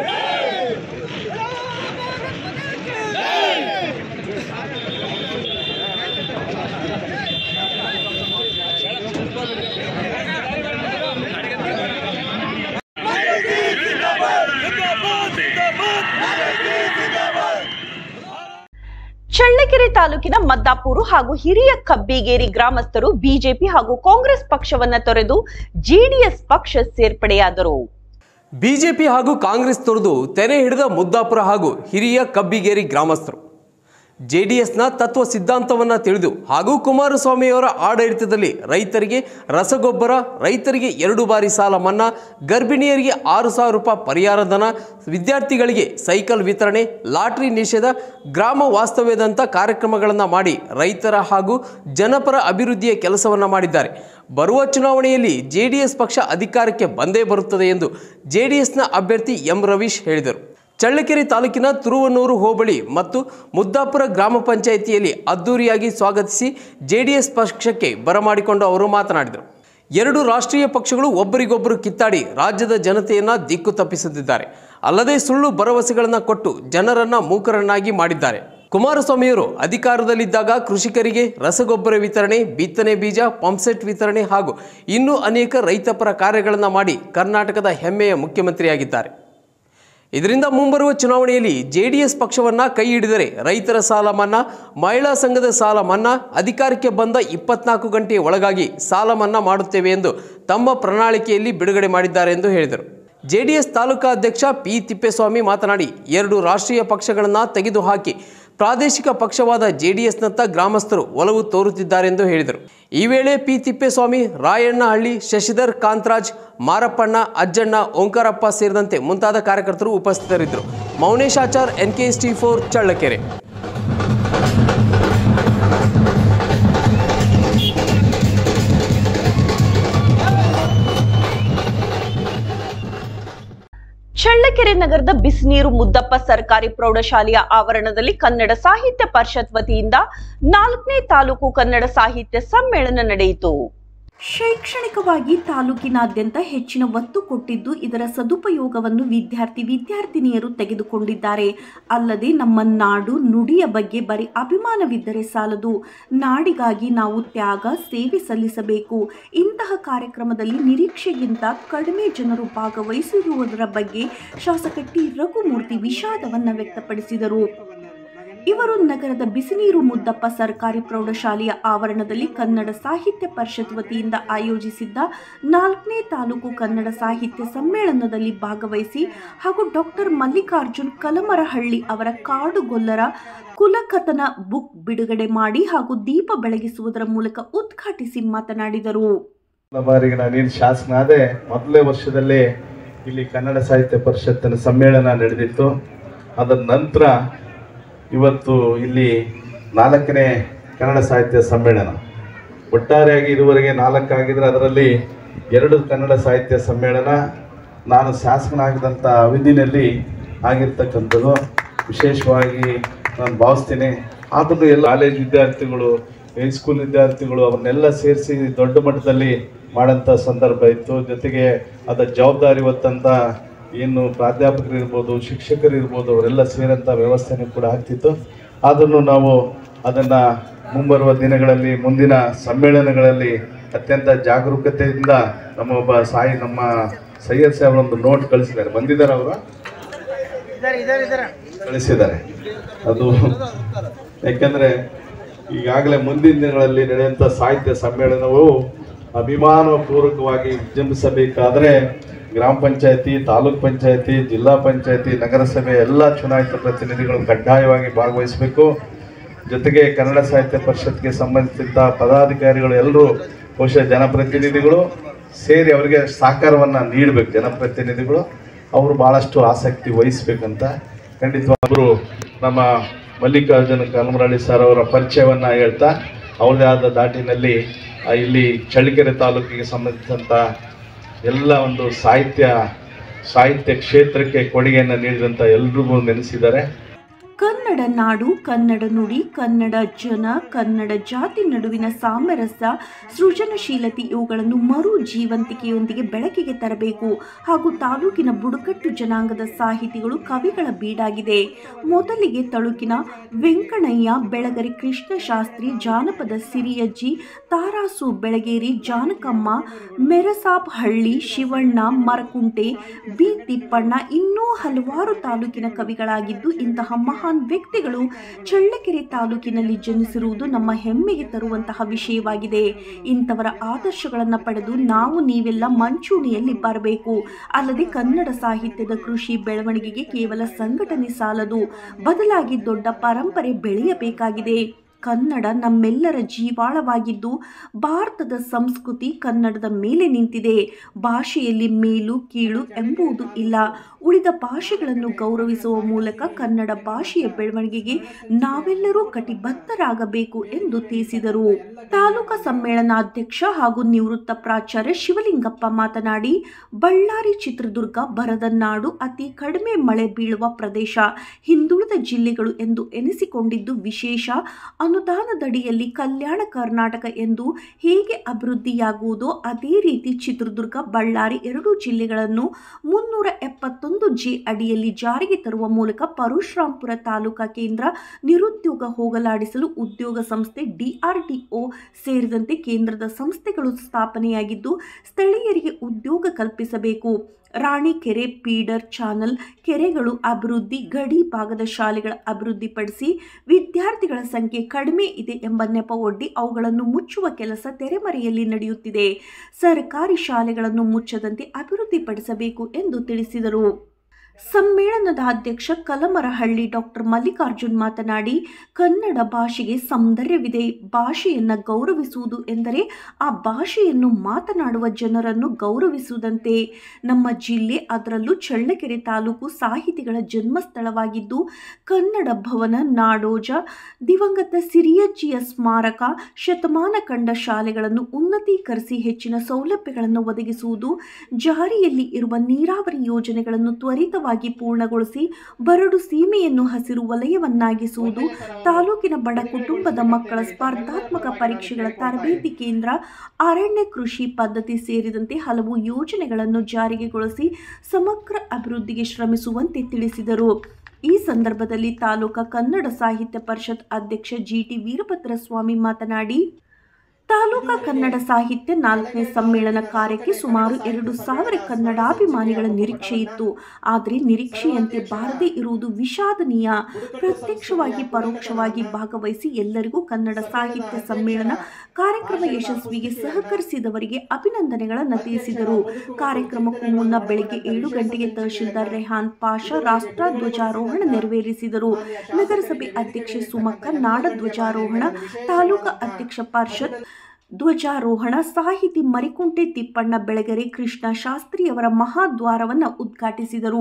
Challakere ತಾಲೂಕಿನ ಮದ್ದಾಪುರ ಹಾಗೂ ಹಿರಿಯ ಕಬ್ಬಿಗೇರಿ ಗ್ರಾಮಸ್ಥರು ಬಿಜೆಪಿ ಹಾಗೂ ಕಾಂಗ್ರೆಸ್ ಪಕ್ಷವನ್ನ ತೊರೆದು ಜೆಡಿಎಸ್ ಪಕ್ಷ ಸೇರ್ಪಡೆಯಾದರು. ಬಿಜೆಪಿ ಹಾಗೂ ಕಾಂಗ್ರೆಸ್ ತೊರೆದು ತೆರೆ ಹಿಡಿದ ಮುದ್ದಾಪುರ ಹಾಗೂ ಹಿರಿಯ ಕಬ್ಬಿಗೇರಿ ಗ್ರಾಮಸ್ಥರು ಜೆಡಿಎಸ್ನ ತತ್ವ ಸಿದ್ಧಾಂತವನ್ನು ತಿಳಿದು ಹಾಗೂ ಕುಮಾರಸ್ವಾಮಿಯವರ ಆಡಳಿತದಲ್ಲಿ ರೈತರಿಗೆ ರಸಗೊಬ್ಬರ, ರೈತರಿಗೆ ಎರಡು ಬಾರಿ ಸಾಲ ಮನ್ನಾ, ಗರ್ಭಿಣಿಯರಿಗೆ ಆರು ಸಾವಿರ ರೂಪಾಯಿ ಪರಿಹಾರ ಧನ, ವಿದ್ಯಾರ್ಥಿಗಳಿಗೆ ಸೈಕಲ್ ವಿತರಣೆ, ಲಾಟರಿ ನಿಷೇಧ, ಗ್ರಾಮ ವಾಸ್ತವ್ಯದಂಥ ಕಾರ್ಯಕ್ರಮಗಳನ್ನು ಮಾಡಿ ರೈತರ ಹಾಗೂ ಜನಪರ ಅಭಿವೃದ್ಧಿಯ ಕೆಲಸವನ್ನು ಮಾಡಿದ್ದಾರೆ. ಬರುವ ಚುನಾವಣೆಯಲ್ಲಿ ಜೆಡಿಎಸ್ ಪಕ್ಷ ಅಧಿಕಾರಕ್ಕೆ ಬಂದೇ ಬರುತ್ತದೆ ಎಂದು ಜೆಡಿಎಸ್ನ ಅಭ್ಯರ್ಥಿ ಎಂ ರವೀಶ್ ಹೇಳಿದರು. ಚಳ್ಳಕೆರೆ ತಾಲೂಕಿನ ತುರುವನೂರು ಹೋಬಳಿ ಮತ್ತು ಮುದ್ದಾಪುರ ಗ್ರಾಮ ಪಂಚಾಯಿತಿಯಲ್ಲಿ ಅದ್ದೂರಿಯಾಗಿ ಸ್ವಾಗತಿಸಿ ಜೆಡಿಎಸ್ ಪಕ್ಷಕ್ಕೆ ಬರಮಾಡಿಕೊಂಡು ಅವರು ಮಾತನಾಡಿದರು. ಎರಡು ರಾಷ್ಟ್ರೀಯ ಪಕ್ಷಗಳು ಒಬ್ಬರಿಗೊಬ್ಬರು ಕಿತ್ತಾಡಿ ರಾಜ್ಯದ ಜನತೆಯನ್ನು ದಿಕ್ಕು ತಪ್ಪಿಸುತ್ತಿದ್ದಾರೆ. ಅಲ್ಲದೆ ಸುಳ್ಳು ಭರವಸೆಗಳನ್ನು ಕೊಟ್ಟು ಜನರನ್ನ ಮೂಕರನ್ನಾಗಿ ಮಾಡಿದ್ದಾರೆ. ಕುಮಾರಸ್ವಾಮಿಯವರು ಅಧಿಕಾರದಲ್ಲಿದ್ದಾಗ ಕೃಷಿಕರಿಗೆ ರಸಗೊಬ್ಬರ ವಿತರಣೆ, ಬಿತ್ತನೆ ಬೀಜ, ಪಂಪ್ಸೆಟ್ ವಿತರಣೆ ಹಾಗೂ ಇನ್ನೂ ಅನೇಕ ರೈತಪರ ಕಾರ್ಯಗಳನ್ನು ಮಾಡಿ ಕರ್ನಾಟಕದ ಹೆಮ್ಮೆಯ ಮುಖ್ಯಮಂತ್ರಿಯಾಗಿದ್ದಾರೆ. ಇದರಿಂದ ಮುಂಬರುವ ಚುನಾವಣೆಯಲ್ಲಿ ಜೆಡಿಎಸ್ ಪಕ್ಷವನ್ನು ಕೈ ಹಿಡಿದರೆ ರೈತರ ಸಾಲ ಮನ್ನಾ, ಮಹಿಳಾ ಸಂಘದ ಸಾಲ ಮನ್ನಾ, ಅಧಿಕಾರಕ್ಕೆ ಬಂದ ಇಪ್ಪತ್ನಾಲ್ಕು ಗಂಟೆಯ ಒಳಗಾಗಿ ಸಾಲ ಮನ್ನಾ ಮಾಡುತ್ತೇವೆ ಎಂದು ತಮ್ಮ ಪ್ರಣಾಳಿಕೆಯಲ್ಲಿ ಬಿಡುಗಡೆ ಮಾಡಿದ್ದಾರೆ ಎಂದು ಹೇಳಿದರು. ಜೆಡಿಎಸ್ ತಾಲೂಕಾ ಅಧ್ಯಕ್ಷ ಪಿ ತಿಪ್ಪೇಸ್ವಾಮಿ ಮಾತನಾಡಿ, ಎರಡು ರಾಷ್ಟ್ರೀಯ ಪಕ್ಷಗಳನ್ನು ತೆಗೆದುಹಾಕಿ ಪ್ರಾದೇಶಿಕ ಪಕ್ಷವಾದ ಜೆಡಿಎಸ್ನತ್ತ ಗ್ರಾಮಸ್ಥರು ಒಲವು ತೋರುತ್ತಿದ್ದಾರೆ ಎಂದು ಹೇಳಿದರು. ಈ ವೇಳೆ ಪಿ ತಿಪ್ಪೇಸ್ವಾಮಿ, ರಾಯಣ್ಣಹಳ್ಳಿ, ಶಶಿಧರ್, ಕಾಂತರಾಜ್, ಮಾರಪ್ಪಣ್ಣ, ಅಜ್ಜಣ್ಣ, ಓಂಕಾರಪ್ಪ ಸೇರಿದಂತೆ ಮುಂತಾದ ಕಾರ್ಯಕರ್ತರು ಉಪಸ್ಥಿತರಿದ್ದರು. Mounesh Achar, NKS T four, Challakere. Challakere ನಗರದ ಬಿಸಿನೀರು ಮುದ್ದಪ್ಪ ಸರ್ಕಾರಿ ಪ್ರೌಢಶಾಲೆಯ ಆವರಣದಲ್ಲಿ ಕನ್ನಡ ಸಾಹಿತ್ಯ ಪರಿಷತ್ ವತಿಯಿಂದ ನಾಲ್ಕನೇ ತಾಲೂಕು ಕನ್ನಡ ಸಾಹಿತ್ಯ ಸಮ್ಮೇಳನ ನಡೆಯಿತು. ಶೈಕ್ಷಣಿಕವಾಗಿ ತಾಲೂಕಿನಾದ್ಯಂತ ಹೆಚ್ಚಿನ ಒತ್ತು ಕೊಟ್ಟಿದ್ದು ಇದರ ಸದುಪಯೋಗವನ್ನು ವಿದ್ಯಾರ್ಥಿ ವಿದ್ಯಾರ್ಥಿನಿಯರು ತೆಗೆದುಕೊಂಡಿದ್ದಾರೆ. ಅಲ್ಲದೆ ನಮ್ಮ ನಾಡು ನುಡಿಯ ಬಗ್ಗೆ ಬರೀ ಅಭಿಮಾನವಿದ್ದರೆ ಸಾಲದು, ನಾಡಿಗಾಗಿ ನಾವು ತ್ಯಾಗ ಸೇವೆ ಸಲ್ಲಿಸಬೇಕು. ಇಂತಹ ಕಾರ್ಯಕ್ರಮದಲ್ಲಿ ನಿರೀಕ್ಷೆಗಿಂತ ಕಡಿಮೆ ಜನರು ಭಾಗವಹಿಸಿರುವುದರ ಬಗ್ಗೆ ಶಾಸಕ ಟಿ ರಘುಮೂರ್ತಿ ವಿಷಾದವನ್ನು ವ್ಯಕ್ತಪಡಿಸಿದರು. ಇವರು ನಗರದ ಬಿಸಿನೀರು ಮುದ್ದಪ್ಪ ಸರ್ಕಾರಿ ಪ್ರೌಢಶಾಲೆಯ ಆವರಣದಲ್ಲಿ ಕನ್ನಡ ಸಾಹಿತ್ಯ ಪರಿಷತ್ ವತಿಯಿಂದ ಆಯೋಜಿಸಿದ್ದ ನಾಲ್ಕನೇ ತಾಲೂಕು ಕನ್ನಡ ಸಾಹಿತ್ಯ ಸಮ್ಮೇಳನದಲ್ಲಿ ಭಾಗವಹಿಸಿ ಹಾಗೂ ಡಾಕ್ಟರ್ ಮಲ್ಲಿಕಾರ್ಜುನ್ ಕಲಮರಹಳ್ಳಿ ಅವರ ಕಾಡುಗೊಲ್ಲರ ಕುಲಕಥನ ಬುಕ್ ಬಿಡುಗಡೆ ಮಾಡಿ ಹಾಗೂ ದೀಪ ಬೆಳಗಿಸುವುದರ ಮೂಲಕ ಉದ್ಘಾಟಿಸಿ ಮಾತನಾಡಿದರು. ಬಾರಿಗೆ ನಾನೇನು ಶಾಸಕನಾದೆ ಮೊದಲೇ ವರ್ಷದಲ್ಲೇ ಇಲ್ಲಿ ಕನ್ನಡ ಸಾಹಿತ್ಯ ಪರಿಷತ್ತಿನ ಸಮ್ಮೇಳನ ನಡೆದಿತ್ತು. ಅದರ ನಂತರ ಇವತ್ತು ಇಲ್ಲಿ ನಾಲ್ಕನೇ ಕನ್ನಡ ಸಾಹಿತ್ಯ ಸಮ್ಮೇಳನ. ಒಟ್ಟಾರೆಯಾಗಿ ಇದುವರೆಗೆ ನಾಲ್ಕಾಗಿದ್ದರೆ ಅದರಲ್ಲಿ ಎರಡು ಕನ್ನಡ ಸಾಹಿತ್ಯ ಸಮ್ಮೇಳನ ನಾನು ಶಾಸಕನಾಗಿದ್ದಂಥ ಅವಧಿಯಲ್ಲಿ ಆಗಿರ್ತಕ್ಕಂಥದ್ದು ವಿಶೇಷವಾಗಿ ನಾನು ಭಾವಿಸ್ತೀನಿ. ಆದರೂ ಎಲ್ಲ ಕಾಲೇಜ್ ವಿದ್ಯಾರ್ಥಿಗಳು ಹೈಸ್ಕೂಲ್ ವಿದ್ಯಾರ್ಥಿಗಳು ಅವ್ರನ್ನೆಲ್ಲ ಸೇರಿಸಿ ದೊಡ್ಡ ಮಟ್ಟದಲ್ಲಿ ಮಾಡೋಂಥ ಸಂದರ್ಭ ಇತ್ತು. ಜೊತೆಗೆ ಅದರ ಜವಾಬ್ದಾರಿ ಹೊತ್ತಂಥ ಏನು ಪ್ರಾಧ್ಯಾಪಕರು ಇರ್ಬೋದು, ಶಿಕ್ಷಕರು ಇರ್ಬೋದು, ಅವರೆಲ್ಲ ಸೇರೋಂಥ ವ್ಯವಸ್ಥೆನೂ ಕೂಡ ಆಗ್ತಿತ್ತು. ಆದರೂ ನಾವು ಅದನ್ನು ಮುಂಬರುವ ದಿನಗಳಲ್ಲಿ ಮುಂದಿನ ಸಮ್ಮೇಳನಗಳಲ್ಲಿ ಅತ್ಯಂತ ಜಾಗರೂಕತೆಯಿಂದ ನಮ್ಮ ಒಬ್ಬ ಸಾಯಿ ನಮ್ಮ ಸೈಯದ್ ಸಾಹೇಬ್ ಒಂದು ನೋಟ್ ಕಳಿಸಿದ್ದಾರೆ. ಬಂದಿದ್ದಾರೆ, ಅವರು ಕಳಿಸಿದ್ದಾರೆ. ಅದು ಯಾಕೆಂದರೆ ಈಗಾಗಲೇ ಮುಂದಿನ ದಿನಗಳಲ್ಲಿ ನಡೆಯುವಂಥ ಸಾಹಿತ್ಯ ಸಮ್ಮೇಳನವು ಅಭಿಮಾನಪೂರ್ವಕವಾಗಿ ವಿಜೃಂಭಿಸಬೇಕಾದರೆ ಗ್ರಾಮ ಪಂಚಾಯತಿ, ತಾಲೂಕ್ ಪಂಚಾಯತಿ, ಜಿಲ್ಲಾ ಪಂಚಾಯತಿ, ನಗರಸಭೆ ಎಲ್ಲ ಚುನಾಯಿತ ಪ್ರತಿನಿಧಿಗಳು ಕಡ್ಡಾಯವಾಗಿ ಭಾಗವಹಿಸಬೇಕು. ಜೊತೆಗೆ ಕನ್ನಡ ಸಾಹಿತ್ಯ ಪರಿಷತ್ಗೆ ಸಂಬಂಧಿಸಿದ ಪದಾಧಿಕಾರಿಗಳು ಎಲ್ಲರೂ ಬಹುಶಃ ಜನಪ್ರತಿನಿಧಿಗಳು ಸೇರಿ ಅವರಿಗೆ ಸಹಕಾರವನ್ನು ನೀಡಬೇಕು. ಜನಪ್ರತಿನಿಧಿಗಳು ಅವರು ಭಾಳಷ್ಟು ಆಸಕ್ತಿ ವಹಿಸಬೇಕಂತ ಖಂಡಿತವಾಗ್ಲೂ ನಮ್ಮ ಮಲ್ಲಿಕಾರ್ಜುನ ಕಲ್ಮರಳ್ಳಿ ಸರ್ ಅವರ ಪರಿಚಯವನ್ನು ಹೇಳ್ತಾ ಅವ್ರದೇ ಆದ ದಾಟಿನಲ್ಲಿ ಇಲ್ಲಿ ಚಳ್ಳಕೆರೆ ತಾಲೂಕಿಗೆ ಸಂಬಂಧಿಸಿದಂಥ ಎಲ್ಲ ಒಂದು ಸಾಹಿತ್ಯ ಸಾಹಿತ್ಯ ಕ್ಷೇತ್ರಕ್ಕೆ ಕೊಡುಗೆಯನ್ನು ನೀಡಿದಂಥ ಎಲ್ರಿಗೂ ನೆನೆಸಿದ್ದಾರೆ. ಕನ್ನಡ ನಾಡು, ಕನ್ನಡ ನುಡಿ, ಕನ್ನಡ ಜನ, ಕನ್ನಡ ಜಾತಿ ನಡುವಿನ ಸಾಮರಸ್ಯ, ಸೃಜನಶೀಲತೆ ಇವುಗಳನ್ನು ಮರು ಜೀವಂತಿಕೆಯೊಂದಿಗೆ ಬೆಳಕಿಗೆ ತರಬೇಕು ಹಾಗೂ ತಾಲೂಕಿನ ಬುಡಕಟ್ಟು ಜನಾಂಗದ ಸಾಹಿತಿಗಳು ಕವಿಗಳ ಬೀಡಾಗಿದೆ. ಮೊದಲಿಗೆ ತಳುಕಿನ ವೆಂಕಣ್ಣಯ್ಯ, ಬೆಳಗರಿ ಕೃಷ್ಣಶಾಸ್ತ್ರಿ, ಜಾನಪದ ಸಿರಿಯಜ್ಜಿ, ತಾರಾಸು ಬೆಳಗೇರಿ, ಜಾನಕಮ್ಮ, ಮೆರಸಾಪ್ ಹಳ್ಳಿ, ಶಿವಣ್ಣ, ಮರಕುಂಟೆ, ಬಿ ತಿಪ್ಪಣ್ಣ ಇನ್ನೂ ಹಲವಾರು ತಾಲೂಕಿನ ಕವಿಗಳಾಗಿದ್ದು ಇಂತಹ ಮಹಾನ್ ವ್ಯಕ್ತಿಗಳು ಚಳ್ಳಕೆರೆ ತಾಲೂಕಿನಲ್ಲಿ ಜನಿಸಿರುವುದು ನಮ್ಮ ಹೆಮ್ಮೆಗೆ ತರುವಂತಹ ವಿಷಯವಾಗಿದೆ. ಇಂಥವರ ಆದರ್ಶಗಳನ್ನು ಪಡೆದು ನಾವು ನೀವೆಲ್ಲ ಮಂಚೂಣಿಯಲ್ಲಿ ಬರಬೇಕು. ಅಲ್ಲದೆ ಕನ್ನಡ ಸಾಹಿತ್ಯದ ಕೃಷಿ ಬೆಳವಣಿಗೆಗೆ ಕೇವಲ ಸಂಘಟನೆ ಸಾಲದು, ಬದಲಾಗಿ ದೊಡ್ಡ ಪರಂಪರೆ ಬೆಳೆಯಬೇಕಾಗಿದೆ. ಕನ್ನಡ ನಮ್ಮೆಲ್ಲರ ಜೀವಾಳವಾಗಿದ್ದು ಭಾರತದ ಸಂಸ್ಕೃತಿ ಕನ್ನಡದ ಮೇಲೆ ನಿಂತಿದೆ. ಭಾಷೆಯಲ್ಲಿ ಮೇಲು ಕೀಳು ಎಂಬುದು ಇಲ್ಲ. ಉಳಿದ ಭಾಷೆಗಳನ್ನು ಗೌರವಿಸುವ ಮೂಲಕ ಕನ್ನಡ ಭಾಷೆಯ ಬೆಳವಣಿಗೆಗೆ ನಾವೆಲ್ಲರೂ ಕಟಿಬದ್ಧರಾಗಬೇಕು ಎಂದು ತಿಳಿಸಿದರು. ತಾಲೂಕಾ ಸಮ್ಮೇಳನಾಧ್ಯಕ್ಷ ಹಾಗೂ ನಿವೃತ್ತ ಪ್ರಾಚಾರ್ಯ ಶಿವಲಿಂಗಪ್ಪ ಮಾತನಾಡಿ, ಬಳ್ಳಾರಿ, ಚಿತ್ರದುರ್ಗ ಬರದನಾಡು, ಅತಿ ಕಡಿಮೆ ಮಳೆ ಬೀಳುವ ಪ್ರದೇಶ, ಹಿಂದುಳಿದ ಜಿಲ್ಲೆಗಳು ಎಂದು ಎನಿಸಿಕೊಂಡಿದ್ದು ವಿಶೇಷ. ಅನುದಾನದಡಿಯಲ್ಲಿ ಕಲ್ಯಾಣ ಕರ್ನಾಟಕ ಎಂದು ಹೇಗೆ ಅಭಿವೃದ್ಧಿಯಾಗುವುದೋ ಅದೇ ರೀತಿ ಚಿತ್ರದುರ್ಗ, ಬಳ್ಳಾರಿ ಎರಡೂ ಜಿಲ್ಲೆಗಳನ್ನು ಮುನ್ನೂರ ಎಪ್ಪತ್ತೊಂದು ಜೆ ಅಡಿಯಲ್ಲಿ ಜಾರಿಗೆ ತರುವ ಮೂಲಕ ಪರಶುರಾಂಪುರ ತಾಲೂಕಾ ಕೇಂದ್ರ ನಿರುದ್ಯೋಗ ಹೋಗಲಾಡಿಸಲು ಉದ್ಯೋಗ ಸಂಸ್ಥೆ, ಡಿಆರ್ಡಿಒ ಸೇರಿದಂತೆ ಕೇಂದ್ರದ ಸಂಸ್ಥೆಗಳು ಸ್ಥಾಪನೆಯಾಗಿದ್ದು ಸ್ಥಳೀಯರಿಗೆ ಉದ್ಯೋಗ ಕಲ್ಪಿಸಬೇಕು. ರಾಣಿಕೆರೆ ಫೀಡರ್ ಚಾನಲ್ ಕೆರೆಗಳು ಅಭಿವೃದ್ಧಿ, ಗಡಿ ಭಾಗದ ಶಾಲೆಗಳ ಅಭಿವೃದ್ಧಿಪಡಿಸಿ ವಿದ್ಯಾರ್ಥಿಗಳ ಸಂಖ್ಯೆ ಕಡಿಮೆ ಇದೆ ಎಂಬ ನೆಪವೊಡ್ಡಿ ಅವುಗಳನ್ನು ಮುಚ್ಚುವ ಕೆಲಸ ತೆರೆಮರೆಯಲ್ಲಿ ನಡೆಯುತ್ತಿದೆ. ಸರ್ಕಾರಿ ಶಾಲೆಗಳನ್ನು ಮುಚ್ಚದಂತೆ ಅಭಿವೃದ್ಧಿಪಡಿಸಬೇಕು ಎಂದು ತಿಳಿಸಿದರು. ಸಮ್ಮೇಳನದ ಅಧ್ಯಕ್ಷ ಕಲಮರಹಳ್ಳಿ ಡಾಕ್ಟರ್ ಮಲ್ಲಿಕಾರ್ಜುನ್ ಮಾತನಾಡಿ, ಕನ್ನಡ ಭಾಷೆಗೆ ಸೌಂದರ್ಯವಿದೆ. ಭಾಷೆಯನ್ನು ಗೌರವಿಸುವುದು ಎಂದರೆ ಆ ಭಾಷೆಯನ್ನು ಮಾತನಾಡುವ ಜನರನ್ನು ಗೌರವಿಸುವುದಂತೆ. ನಮ್ಮ ಜಿಲ್ಲೆ, ಅದರಲ್ಲೂ ಚಳ್ಳಕೆರೆ ತಾಲೂಕು ಸಾಹಿತಿಗಳ ಜನ್ಮಸ್ಥಳವಾಗಿದ್ದು ಕನ್ನಡ ಭವನ, ನಾಡೋಜ, ದಿವಂಗತ ಸಿರಿಯಜ್ಜಿಯ ಸ್ಮಾರಕ, ಶತಮಾನ ಕಂಡ ಶಾಲೆಗಳನ್ನು ಉನ್ನತೀಕರಿಸಿ ಹೆಚ್ಚಿನ ಸೌಲಭ್ಯಗಳನ್ನು ಒದಗಿಸುವುದು, ಜಾರಿಯಲ್ಲಿ ಇರುವ ನೀರಾವರಿ ಯೋಜನೆಗಳನ್ನು ತ್ವರಿತ ಪೂರ್ಣಗೊಳಿಸಿ ಬರಡು ಸೀಮೆಯನ್ನು ಹಸಿರು ವಲಯವನ್ನಾಗಿಸುವುದು, ತಾಲೂಕಿನ ಬಡ ಕುಟುಂಬದ ಮಕ್ಕಳ ಸ್ಪರ್ಧಾತ್ಮಕ ಪರೀಕ್ಷೆಗಳ ತರಬೇತಿ ಕೇಂದ್ರ, ಅರಣ್ಯ ಕೃಷಿ ಪದ್ಧತಿ ಸೇರಿದಂತೆ ಹಲವು ಯೋಜನೆಗಳನ್ನು ಜಾರಿಗೆಗೊಳಿಸಿ ಸಮಗ್ರ ಅಭಿವೃದ್ಧಿಗೆ ಶ್ರಮಿಸುವಂತೆ ತಿಳಿಸಿದರು. ಈ ಸಂದರ್ಭದಲ್ಲಿ ತಾಲೂಕಾ ಕನ್ನಡ ಸಾಹಿತ್ಯ ಪರಿಷತ್ ಅಧ್ಯಕ್ಷ ಜಿಟಿ ವೀರಭದ್ರಸ್ವಾಮಿ ಮಾತನಾಡಿ, ತಾಲೂಕಾ ಕನ್ನಡ ಸಾಹಿತ್ಯ ನಾಲ್ಕನೇ ಸಮ್ಮೇಳನ ಕಾರ್ಯಕ್ಕೆ ಸುಮಾರು ಎರಡು ಸಾವಿರ ಕನ್ನಡಾಭಿಮಾನಿಗಳ ನಿರೀಕ್ಷೆ ಇತ್ತು. ಆದರೆ ನಿರೀಕ್ಷೆಯಂತೆ ಬಾರದೇ ಇರುವುದು ವಿಷಾದನೀಯ. ಪ್ರತ್ಯಕ್ಷವಾಗಿ ಪರೋಕ್ಷವಾಗಿ ಭಾಗವಹಿಸಿ ಎಲ್ಲರಿಗೂ ಕನ್ನಡ ಸಾಹಿತ್ಯ ಸಮ್ಮೇಳನ ಕಾರ್ಯಕ್ರಮ ಯಶಸ್ವಿಗೆ ಸಹಕರಿಸಿದವರಿಗೆ ಅಭಿನಂದನೆಗಳನ್ನು ತಿಳಿಸಿದರು. ಕಾರ್ಯಕ್ರಮಕ್ಕೂ ಮುನ್ನ ಬೆಳಗ್ಗೆ ಏಳು ಗಂಟೆಗೆ ತಹಶೀಲ್ದಾರ್ ರೆಹಾನ್ ಪಾಷಾ ರಾಷ್ಟ್ರ ಧ್ವಜಾರೋಹಣ ನೆರವೇರಿಸಿದರು. ನಗರಸಭೆ ಅಧ್ಯಕ್ಷೆ ಸುಮಕ್ಕ ನಾಡ ಧ್ವಜಾರೋಹಣ, ತಾಲೂಕಾ ಅಧ್ಯಕ್ಷ ಪಾರ್ಷದ್ ಧ್ವಜಾರೋಹಣ, ಸಾಹಿತಿ ಮರಿಕುಂಟೆ ತಿಪ್ಪಣ್ಣ ಬೆಳಗೆರೆ ಕೃಷ್ಣ ಶಾಸ್ತ್ರಿಯವರ ಮಹಾದ್ವಾರವನ್ನು ಉದ್ಘಾಟಿಸಿದರು.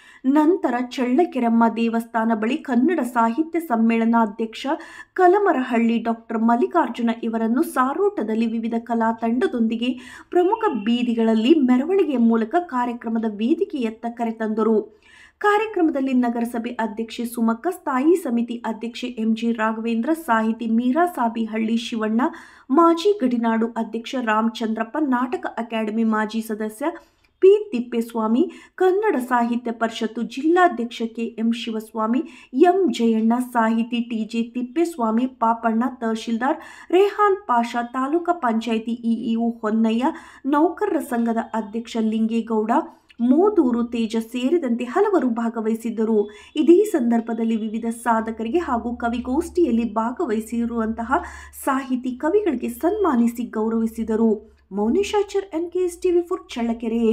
ನಂತರ ಚಳ್ಳಕೆರೆಮ್ಮ ದೇವಸ್ಥಾನ ಬಳಿ ಕನ್ನಡ ಸಾಹಿತ್ಯ ಸಮ್ಮೇಳನಾಧ್ಯಕ್ಷ ಕಲಮರಹಳ್ಳಿ ಡಾಕ್ಟರ್ ಮಲ್ಲಿಕಾರ್ಜುನ ಇವರನ್ನು ಸಾರೋಟದಲ್ಲಿ ವಿವಿಧ ಕಲಾ ತಂಡದೊಂದಿಗೆ ಪ್ರಮುಖ ಬೀದಿಗಳಲ್ಲಿ ಮೆರವಣಿಗೆಯ ಮೂಲಕ ಕಾರ್ಯಕ್ರಮದ ವೇದಿಕೆಯತ್ತ ಕರೆತಂದರು. ಕಾರ್ಯಕ್ರಮದಲ್ಲಿ ನಗರಸಭೆ ಅಧ್ಯಕ್ಷೆ ಸುಮಕ್ಕ, ಸ್ಥಾಯಿ ಸಮಿತಿ ಅಧ್ಯಕ್ಷೆ ಎಂಜಿ ರಾಘವೇಂದ್ರ, ಸಾಹಿತಿ ಮೀರಾ ಸಾಬಿಹಳ್ಳಿ ಶಿವಣ್ಣ, ಮಾಜಿ ಗಡಿನಾಡು ಅಧ್ಯಕ್ಷ ರಾಮಚಂದ್ರಪ್ಪ, ನಾಟಕ ಅಕಾಡೆಮಿ ಮಾಜಿ ಸದಸ್ಯ ಪಿ ತಿಪ್ಪೇಸ್ವಾಮಿ, ಕನ್ನಡ ಸಾಹಿತ್ಯ ಪರಿಷತ್ತು ಜಿಲ್ಲಾಧ್ಯಕ್ಷ K M Shivaswamy, M Jayanna, ಸಾಹಿತಿ ಟಿಜೆ ತಿಪ್ಪೇಸ್ವಾಮಿ, ಪಾಪಣ್ಣ, ತಹಶೀಲ್ದಾರ್ ರೇಹಾನ್ ಪಾಷಾ, ತಾಲೂಕಾ ಪಂಚಾಯಿತಿ ಇಇಒ ಹೊನ್ನಯ್ಯ, ನೌಕರರ ಸಂಘದ ಅಧ್ಯಕ್ಷ ಲಿಂಗೇಗೌಡ, ಮೋದೂರು ತೇಜ ಸೇರಿದಂತೆ ಹಲವರು ಭಾಗವಹಿಸಿದ್ದರು. ಇದೇ ಸಂದರ್ಭದಲ್ಲಿ ವಿವಿಧ ಸಾಧಕರಿಗೆ ಹಾಗೂ ಕವಿಗೋಷ್ಠಿಯಲ್ಲಿ ಭಾಗವಹಿಸಿರುವಂತಹ ಸಾಹಿತಿ ಕವಿಗಳಿಗೆ ಸನ್ಮಾನಿಸಿ ಗೌರವಿಸಿದರು. Mouneshachar, N K S TV four, Challakere.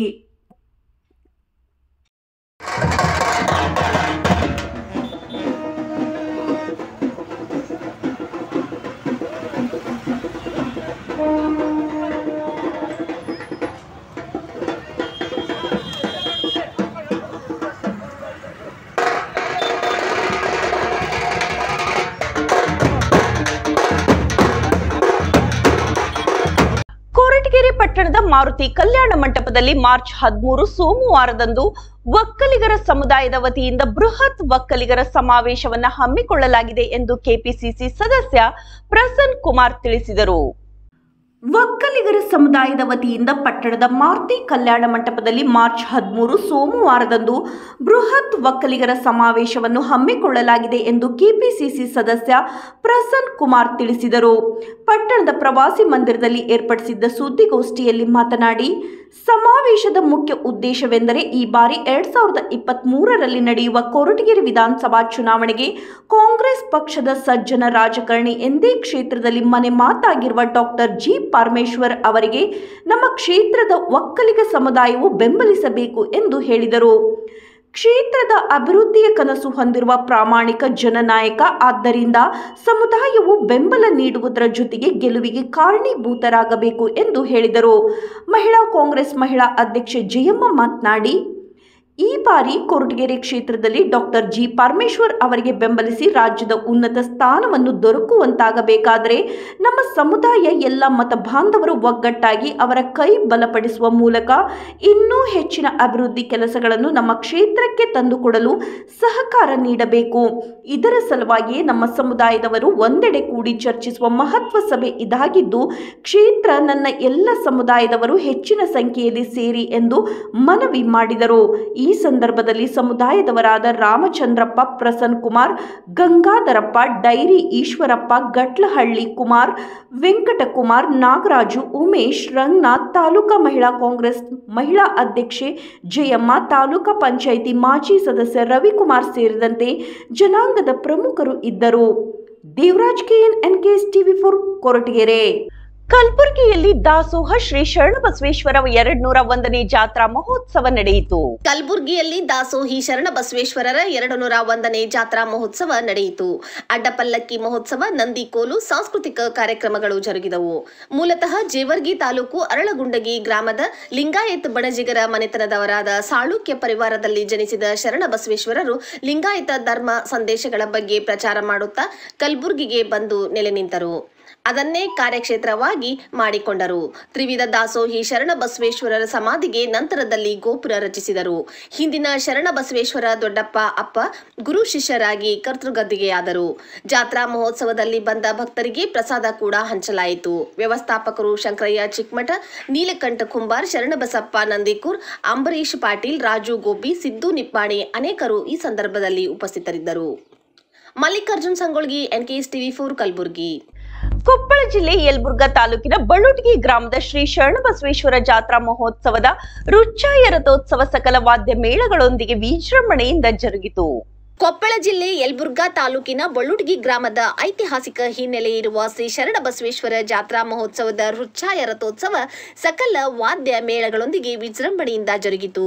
Koratagere ಪಟ್ಟಣದ ಮಾರುತಿ ಕಲ್ಯಾಣ ಮಂಟಪದಲ್ಲಿ ಮಾರ್ಚ್ ಹದಿಮೂರು ಸೋಮವಾರದಂದು ಒಕ್ಕಲಿಗರ ಸಮುದಾಯದ ವತಿಯಿಂದ ಬೃಹತ್ ಒಕ್ಕಲಿಗರ ಸಮಾವೇಶವನ್ನು ಹಮ್ಮಿಕೊಳ್ಳಲಾಗಿದೆ ಎಂದು ಕೆಪಿಸಿಸಿ ಸದಸ್ಯ ಪ್ರಸನ್ನ ಕುಮಾರ್ ತಿಳಿಸಿದರು. ಒಕ್ಕಲಿಗರ ಸಮುದಾಯದ ವತಿಯಿಂದ ಪಟ್ಟಣದ ಮಾರುತಿ ಕಲ್ಯಾಣ ಮಂಟಪದಲ್ಲಿ ಮಾರ್ಚ್ ಹದಿಮೂರು ಸೋಮವಾರದಂದು ಬೃಹತ್ ಒಕ್ಕಲಿಗರ ಸಮಾವೇಶವನ್ನು ಹಮ್ಮಿಕೊಳ್ಳಲಾಗಿದೆ ಎಂದು ಕೆಪಿಸಿಸಿ ಸದಸ್ಯ ಪ್ರಸನ್ನ ಕುಮಾರ್ ತಿಳಿಸಿದರು. ಪಟ್ಟಣದ ಪ್ರವಾಸಿ ಮಂದಿರದಲ್ಲಿ ಏರ್ಪಡಿಸಿದ್ದ ಸುದ್ದಿಗೋಷ್ಠಿಯಲ್ಲಿ ಮಾತನಾಡಿ, ಸಮಾವೇಶದ ಮುಖ್ಯ ಉದ್ದೇಶವೆಂದರೆ ಈ ಬಾರಿ ಎರಡ್ ಸಾವಿರದ ಇಪ್ಪತ್ತ್ ಮೂರರಲ್ಲಿ ನಡೆಯುವ ಕೊರಟಗೆರೆ ವಿಧಾನಸಭಾ ಚುನಾವಣೆಗೆ ಕಾಂಗ್ರೆಸ್ ಪಕ್ಷದ ಸಜ್ಜನ ರಾಜಕಾರಣಿ ಎಂದೇ ಕ್ಷೇತ್ರದಲ್ಲಿ ಮನೆ ಮಾತಾಗಿರುವ ಡಾಕ್ಟರ್ ಜಿ ಪರಮೇಶ್ವರ್ ಅವರಿಗೆ ನಮ್ಮ ಕ್ಷೇತ್ರದ ಒಕ್ಕಲಿಗ ಸಮುದಾಯವು ಬೆಂಬಲಿಸಬೇಕು ಎಂದು ಹೇಳಿದರು. ಕ್ಷೇತ್ರದ ಅಭಿವೃದ್ಧಿಯ ಕನಸು ಹೊಂದಿರುವ ಪ್ರಾಮಾಣಿಕ ಜನನಾಯಕ, ಆದ್ದರಿಂದ ಸಮುದಾಯವು ಬೆಂಬಲ ನೀಡುವುದರ ಜೊತೆಗೆ ಗೆಲುವಿಗೆ ಕಾರಣೀಭೂತರಾಗಬೇಕು ಎಂದು ಹೇಳಿದರು. ಮಹಿಳಾ ಕಾಂಗ್ರೆಸ್ ಮಹಿಳಾ ಅಧ್ಯಕ್ಷೆ ಜಯಮ್ಮ ಮಾತನಾಡಿ, ಈ ಬಾರಿ ಕೊರಟಗೆರೆ ಕ್ಷೇತ್ರದಲ್ಲಿ ಡಾಕ್ಟರ್ ಜಿ ಪರಮೇಶ್ವರ್ ಅವರಿಗೆ ಬೆಂಬಲಿಸಿ ರಾಜ್ಯದ ಉನ್ನತ ಸ್ಥಾನವನ್ನು ದೊರಕುವಂತಾಗಬೇಕಾದರೆ ನಮ್ಮ ಸಮುದಾಯ ಎಲ್ಲ ಮತ ಬಾಂಧವರು ಒಗ್ಗಟ್ಟಾಗಿ ಅವರ ಕೈ ಬಲಪಡಿಸುವ ಮೂಲಕ ಇನ್ನೂ ಹೆಚ್ಚಿನ ಅಭಿವೃದ್ಧಿ ಕೆಲಸಗಳನ್ನು ನಮ್ಮ ಕ್ಷೇತ್ರಕ್ಕೆ ತಂದುಕೊಡಲು ಸಹಕಾರ ನೀಡಬೇಕು. ಇದರ ಸಲುವಾಗಿಯೇ ನಮ್ಮ ಸಮುದಾಯದವರು ಒಂದೆಡೆ ಕೂಡಿ ಚರ್ಚಿಸುವ ಮಹತ್ವ ಸಭೆ ಇದಾಗಿದ್ದು, ಕ್ಷೇತ್ರ ನನ್ನ ಎಲ್ಲ ಸಮುದಾಯದವರು ಹೆಚ್ಚಿನ ಸಂಖ್ಯೆಯಲ್ಲಿ ಸೇರಿ ಎಂದು ಮನವಿ ಮಾಡಿದರು. ಈ ಸಂದರ್ಭದಲ್ಲಿ ಸಮುದಾಯದವರಾದ ರಾಮಚಂದ್ರಪ್ಪ, ಪ್ರಸನ್ನ ಕುಮಾರ್, ಗಂಗಾಧರಪ್ಪ, ಡೈರಿ ಈಶ್ವರಪ್ಪ, ಗಟ್ಲಹಳ್ಳಿ ಕುಮಾರ್, ವೆಂಕಟಕುಮಾರ್, ನಾಗರಾಜು, ಉಮೇಶ್, ರಂಗನಾಥ್, ತಾಲೂಕಾ ಮಹಿಳಾ ಕಾಂಗ್ರೆಸ್ ಮಹಿಳಾ ಅಧ್ಯಕ್ಷೆ ಜಯಮ್ಮ, ತಾಲೂಕಾ ಪಂಚಾಯಿತಿ ಮಾಜಿ ಸದಸ್ಯ ರವಿಕುಮಾರ್ ಸೇರಿದಂತೆ ಜನಾಂಗದ ಪ್ರಮುಖರು ಇದ್ದರು. Devaraj K N, N K S TV four, Koratagere. ಕಲಬುರಗಿಯಲ್ಲಿ ದಾಸೋಹ ಶ್ರೀ ಶರಣಬಸವೇಶ್ವರ ಎರಡ್ ನೂರ ಒಂದನೇ ಜಾತ್ರಾ ಮಹೋತ್ಸವ ನಡೆಯಿತು. ಕಲಬುರಗಿಯಲ್ಲಿ ದಾಸೋಹಿ ಶರಣಬಸವೇಶ್ವರರ ಎರಡು ನೂರ ಒಂದನೇ ಜಾತ್ರಾ ಮಹೋತ್ಸವ ನಡೆಯಿತು. ಅಡ್ಡಪಲ್ಲಕ್ಕಿ ಮಹೋತ್ಸವ, ನಂದಿಕೋಲು, ಸಾಂಸ್ಕೃತಿಕ ಕಾರ್ಯಕ್ರಮಗಳು ಜರುಗಿದವು. ಮೂಲತಃ ಜೇವರ್ಗಿ ತಾಲೂಕು ಅರಳಗುಂಡಗಿ ಗ್ರಾಮದ ಲಿಂಗಾಯತ್ ಬಣಜಿಗರ ಮನೆತನದವರಾದ ಸಾಳುಕ್ಯ ಪರಿವಾರದಲ್ಲಿ ಜನಿಸಿದ ಶರಣಬಸವೇಶ್ವರರು ಲಿಂಗಾಯತ ಧರ್ಮ ಸಂದೇಶಗಳ ಬಗ್ಗೆ ಪ್ರಚಾರ ಮಾಡುತ್ತಾ ಕಲಬುರಗಿಗೆ ಬಂದು ನೆಲೆ ನಿಂತರು. ಅದನ್ನೇ ಕಾರ್ಯಕ್ಷೇತ್ರವಾಗಿ ಮಾಡಿಕೊಂಡರು. ತ್ರಿವಿಧ ದಾಸೋಹಿ ಶರಣಬಸವೇಶ್ವರರ ಸಮಾಧಿಗೆ ನಂತರದಲ್ಲಿ ಗೋಪುರ ರಚಿಸಿದರು. ಹಿಂದಿನ ಶರಣಬಸವೇಶ್ವರ ದೊಡ್ಡಪ್ಪ ಅಪ್ಪ ಗುರು ಶಿಷ್ಯರಾಗಿ ಕರ್ತೃಗದ್ದಿಗೆಯಾದರು. ಜಾತ್ರಾ ಮಹೋತ್ಸವದಲ್ಲಿ ಬಂದ ಭಕ್ತರಿಗೆ ಪ್ರಸಾದ ಕೂಡ ಹಂಚಲಾಯಿತು. ವ್ಯವಸ್ಥಾಪಕರು ಶಂಕರಯ್ಯ ಚಿಕ್ಕಮಠ, ನೀಲಕಂಠ ಕುಂಬಾರ್, ಶರಣಬಸಪ್ಪ ನಂದಿಕೂರ್, ಅಂಬರೀಶ್ ಪಾಟೀಲ್, ರಾಜು ಗೋಪಿ, ಸಿದ್ದು ನಿಪ್ಪಾಣಿ ಅನೇಕರು ಈ ಸಂದರ್ಭದಲ್ಲಿ ಉಪಸ್ಥಿತರಿದ್ದರು. Mallikarjun Sangolgi, N K S TV four, Kalaburagi. Koppal ಜಿಲ್ಲೆ ಯಲಬುರ್ಗಾ ತಾಲೂಕಿನ ಬಳುಟಗಿ ಗ್ರಾಮದ ಶ್ರೀ ಶರಣಬಸವೇಶ್ವರ ಜಾತ್ರಾ ಮಹೋತ್ಸವದ ರುಚ್ಚಾಯ ರಥೋತ್ಸವ ಸಕಲ ವಾದ್ಯ ಮೇಳಗಳೊಂದಿಗೆ ವಿಜೃಂಭಣೆಯಿಂದ ಜರುಗಿತು. ಕೊಪ್ಪಳ ಜಿಲ್ಲೆ ಯಲಬುರ್ಗಾ ತಾಲೂಕಿನ ಬಳುಟಗಿ ಗ್ರಾಮದ ಐತಿಹಾಸಿಕ ಹಿನ್ನೆಲೆ ಇರುವ ಶ್ರೀ ಶರಣಬಸವೇಶ್ವರ ಜಾತ್ರಾ ಮಹೋತ್ಸವದ ರುಚ್ಚಾಯ ರಥೋತ್ಸವ ಸಕಲ ವಾದ್ಯ ಮೇಳಗಳೊಂದಿಗೆ ವಿಜೃಂಭಣೆಯಿಂದ ಜರುಗಿತು.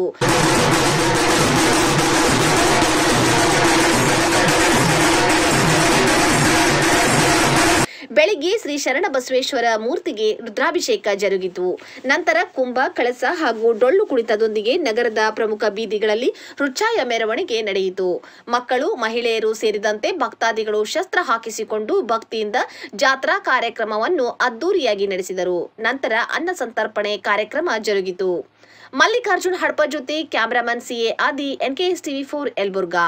ಬೆಳಿಗ್ಗೆ ಶ್ರೀ ಶರಣಬಸವೇಶ್ವರ ಮೂರ್ತಿಗೆ ರುದ್ರಾಭಿಷೇಕ ಜರುಗಿತು. ನಂತರ ಕುಂಭ, ಕಳಸ ಹಾಗೂ ಡೊಳ್ಳು ಕುಣಿತದೊಂದಿಗೆ ನಗರದ ಪ್ರಮುಖ ಬೀದಿಗಳಲ್ಲಿ ರುಚ್ಚಾಯ ಮೆರವಣಿಗೆ ನಡೆಯಿತು. ಮಕ್ಕಳು, ಮಹಿಳೆಯರು ಸೇರಿದಂತೆ ಭಕ್ತಾದಿಗಳು ಶಸ್ತ್ರ ಹಾಕಿಸಿಕೊಂಡು ಭಕ್ತಿಯಿಂದ ಜಾತ್ರಾ ಕಾರ್ಯಕ್ರಮವನ್ನು ಅದ್ದೂರಿಯಾಗಿ ನಡೆಸಿದರು. ನಂತರ ಅನ್ನ ಸಂತರ್ಪಣೆ ಕಾರ್ಯಕ್ರಮ ಜರುಗಿತು. ಮಲ್ಲಿಕಾರ್ಜುನ್ ಹಡಪ ಜೊತೆ cameraman C A Adi, NKS TV four Yelburga.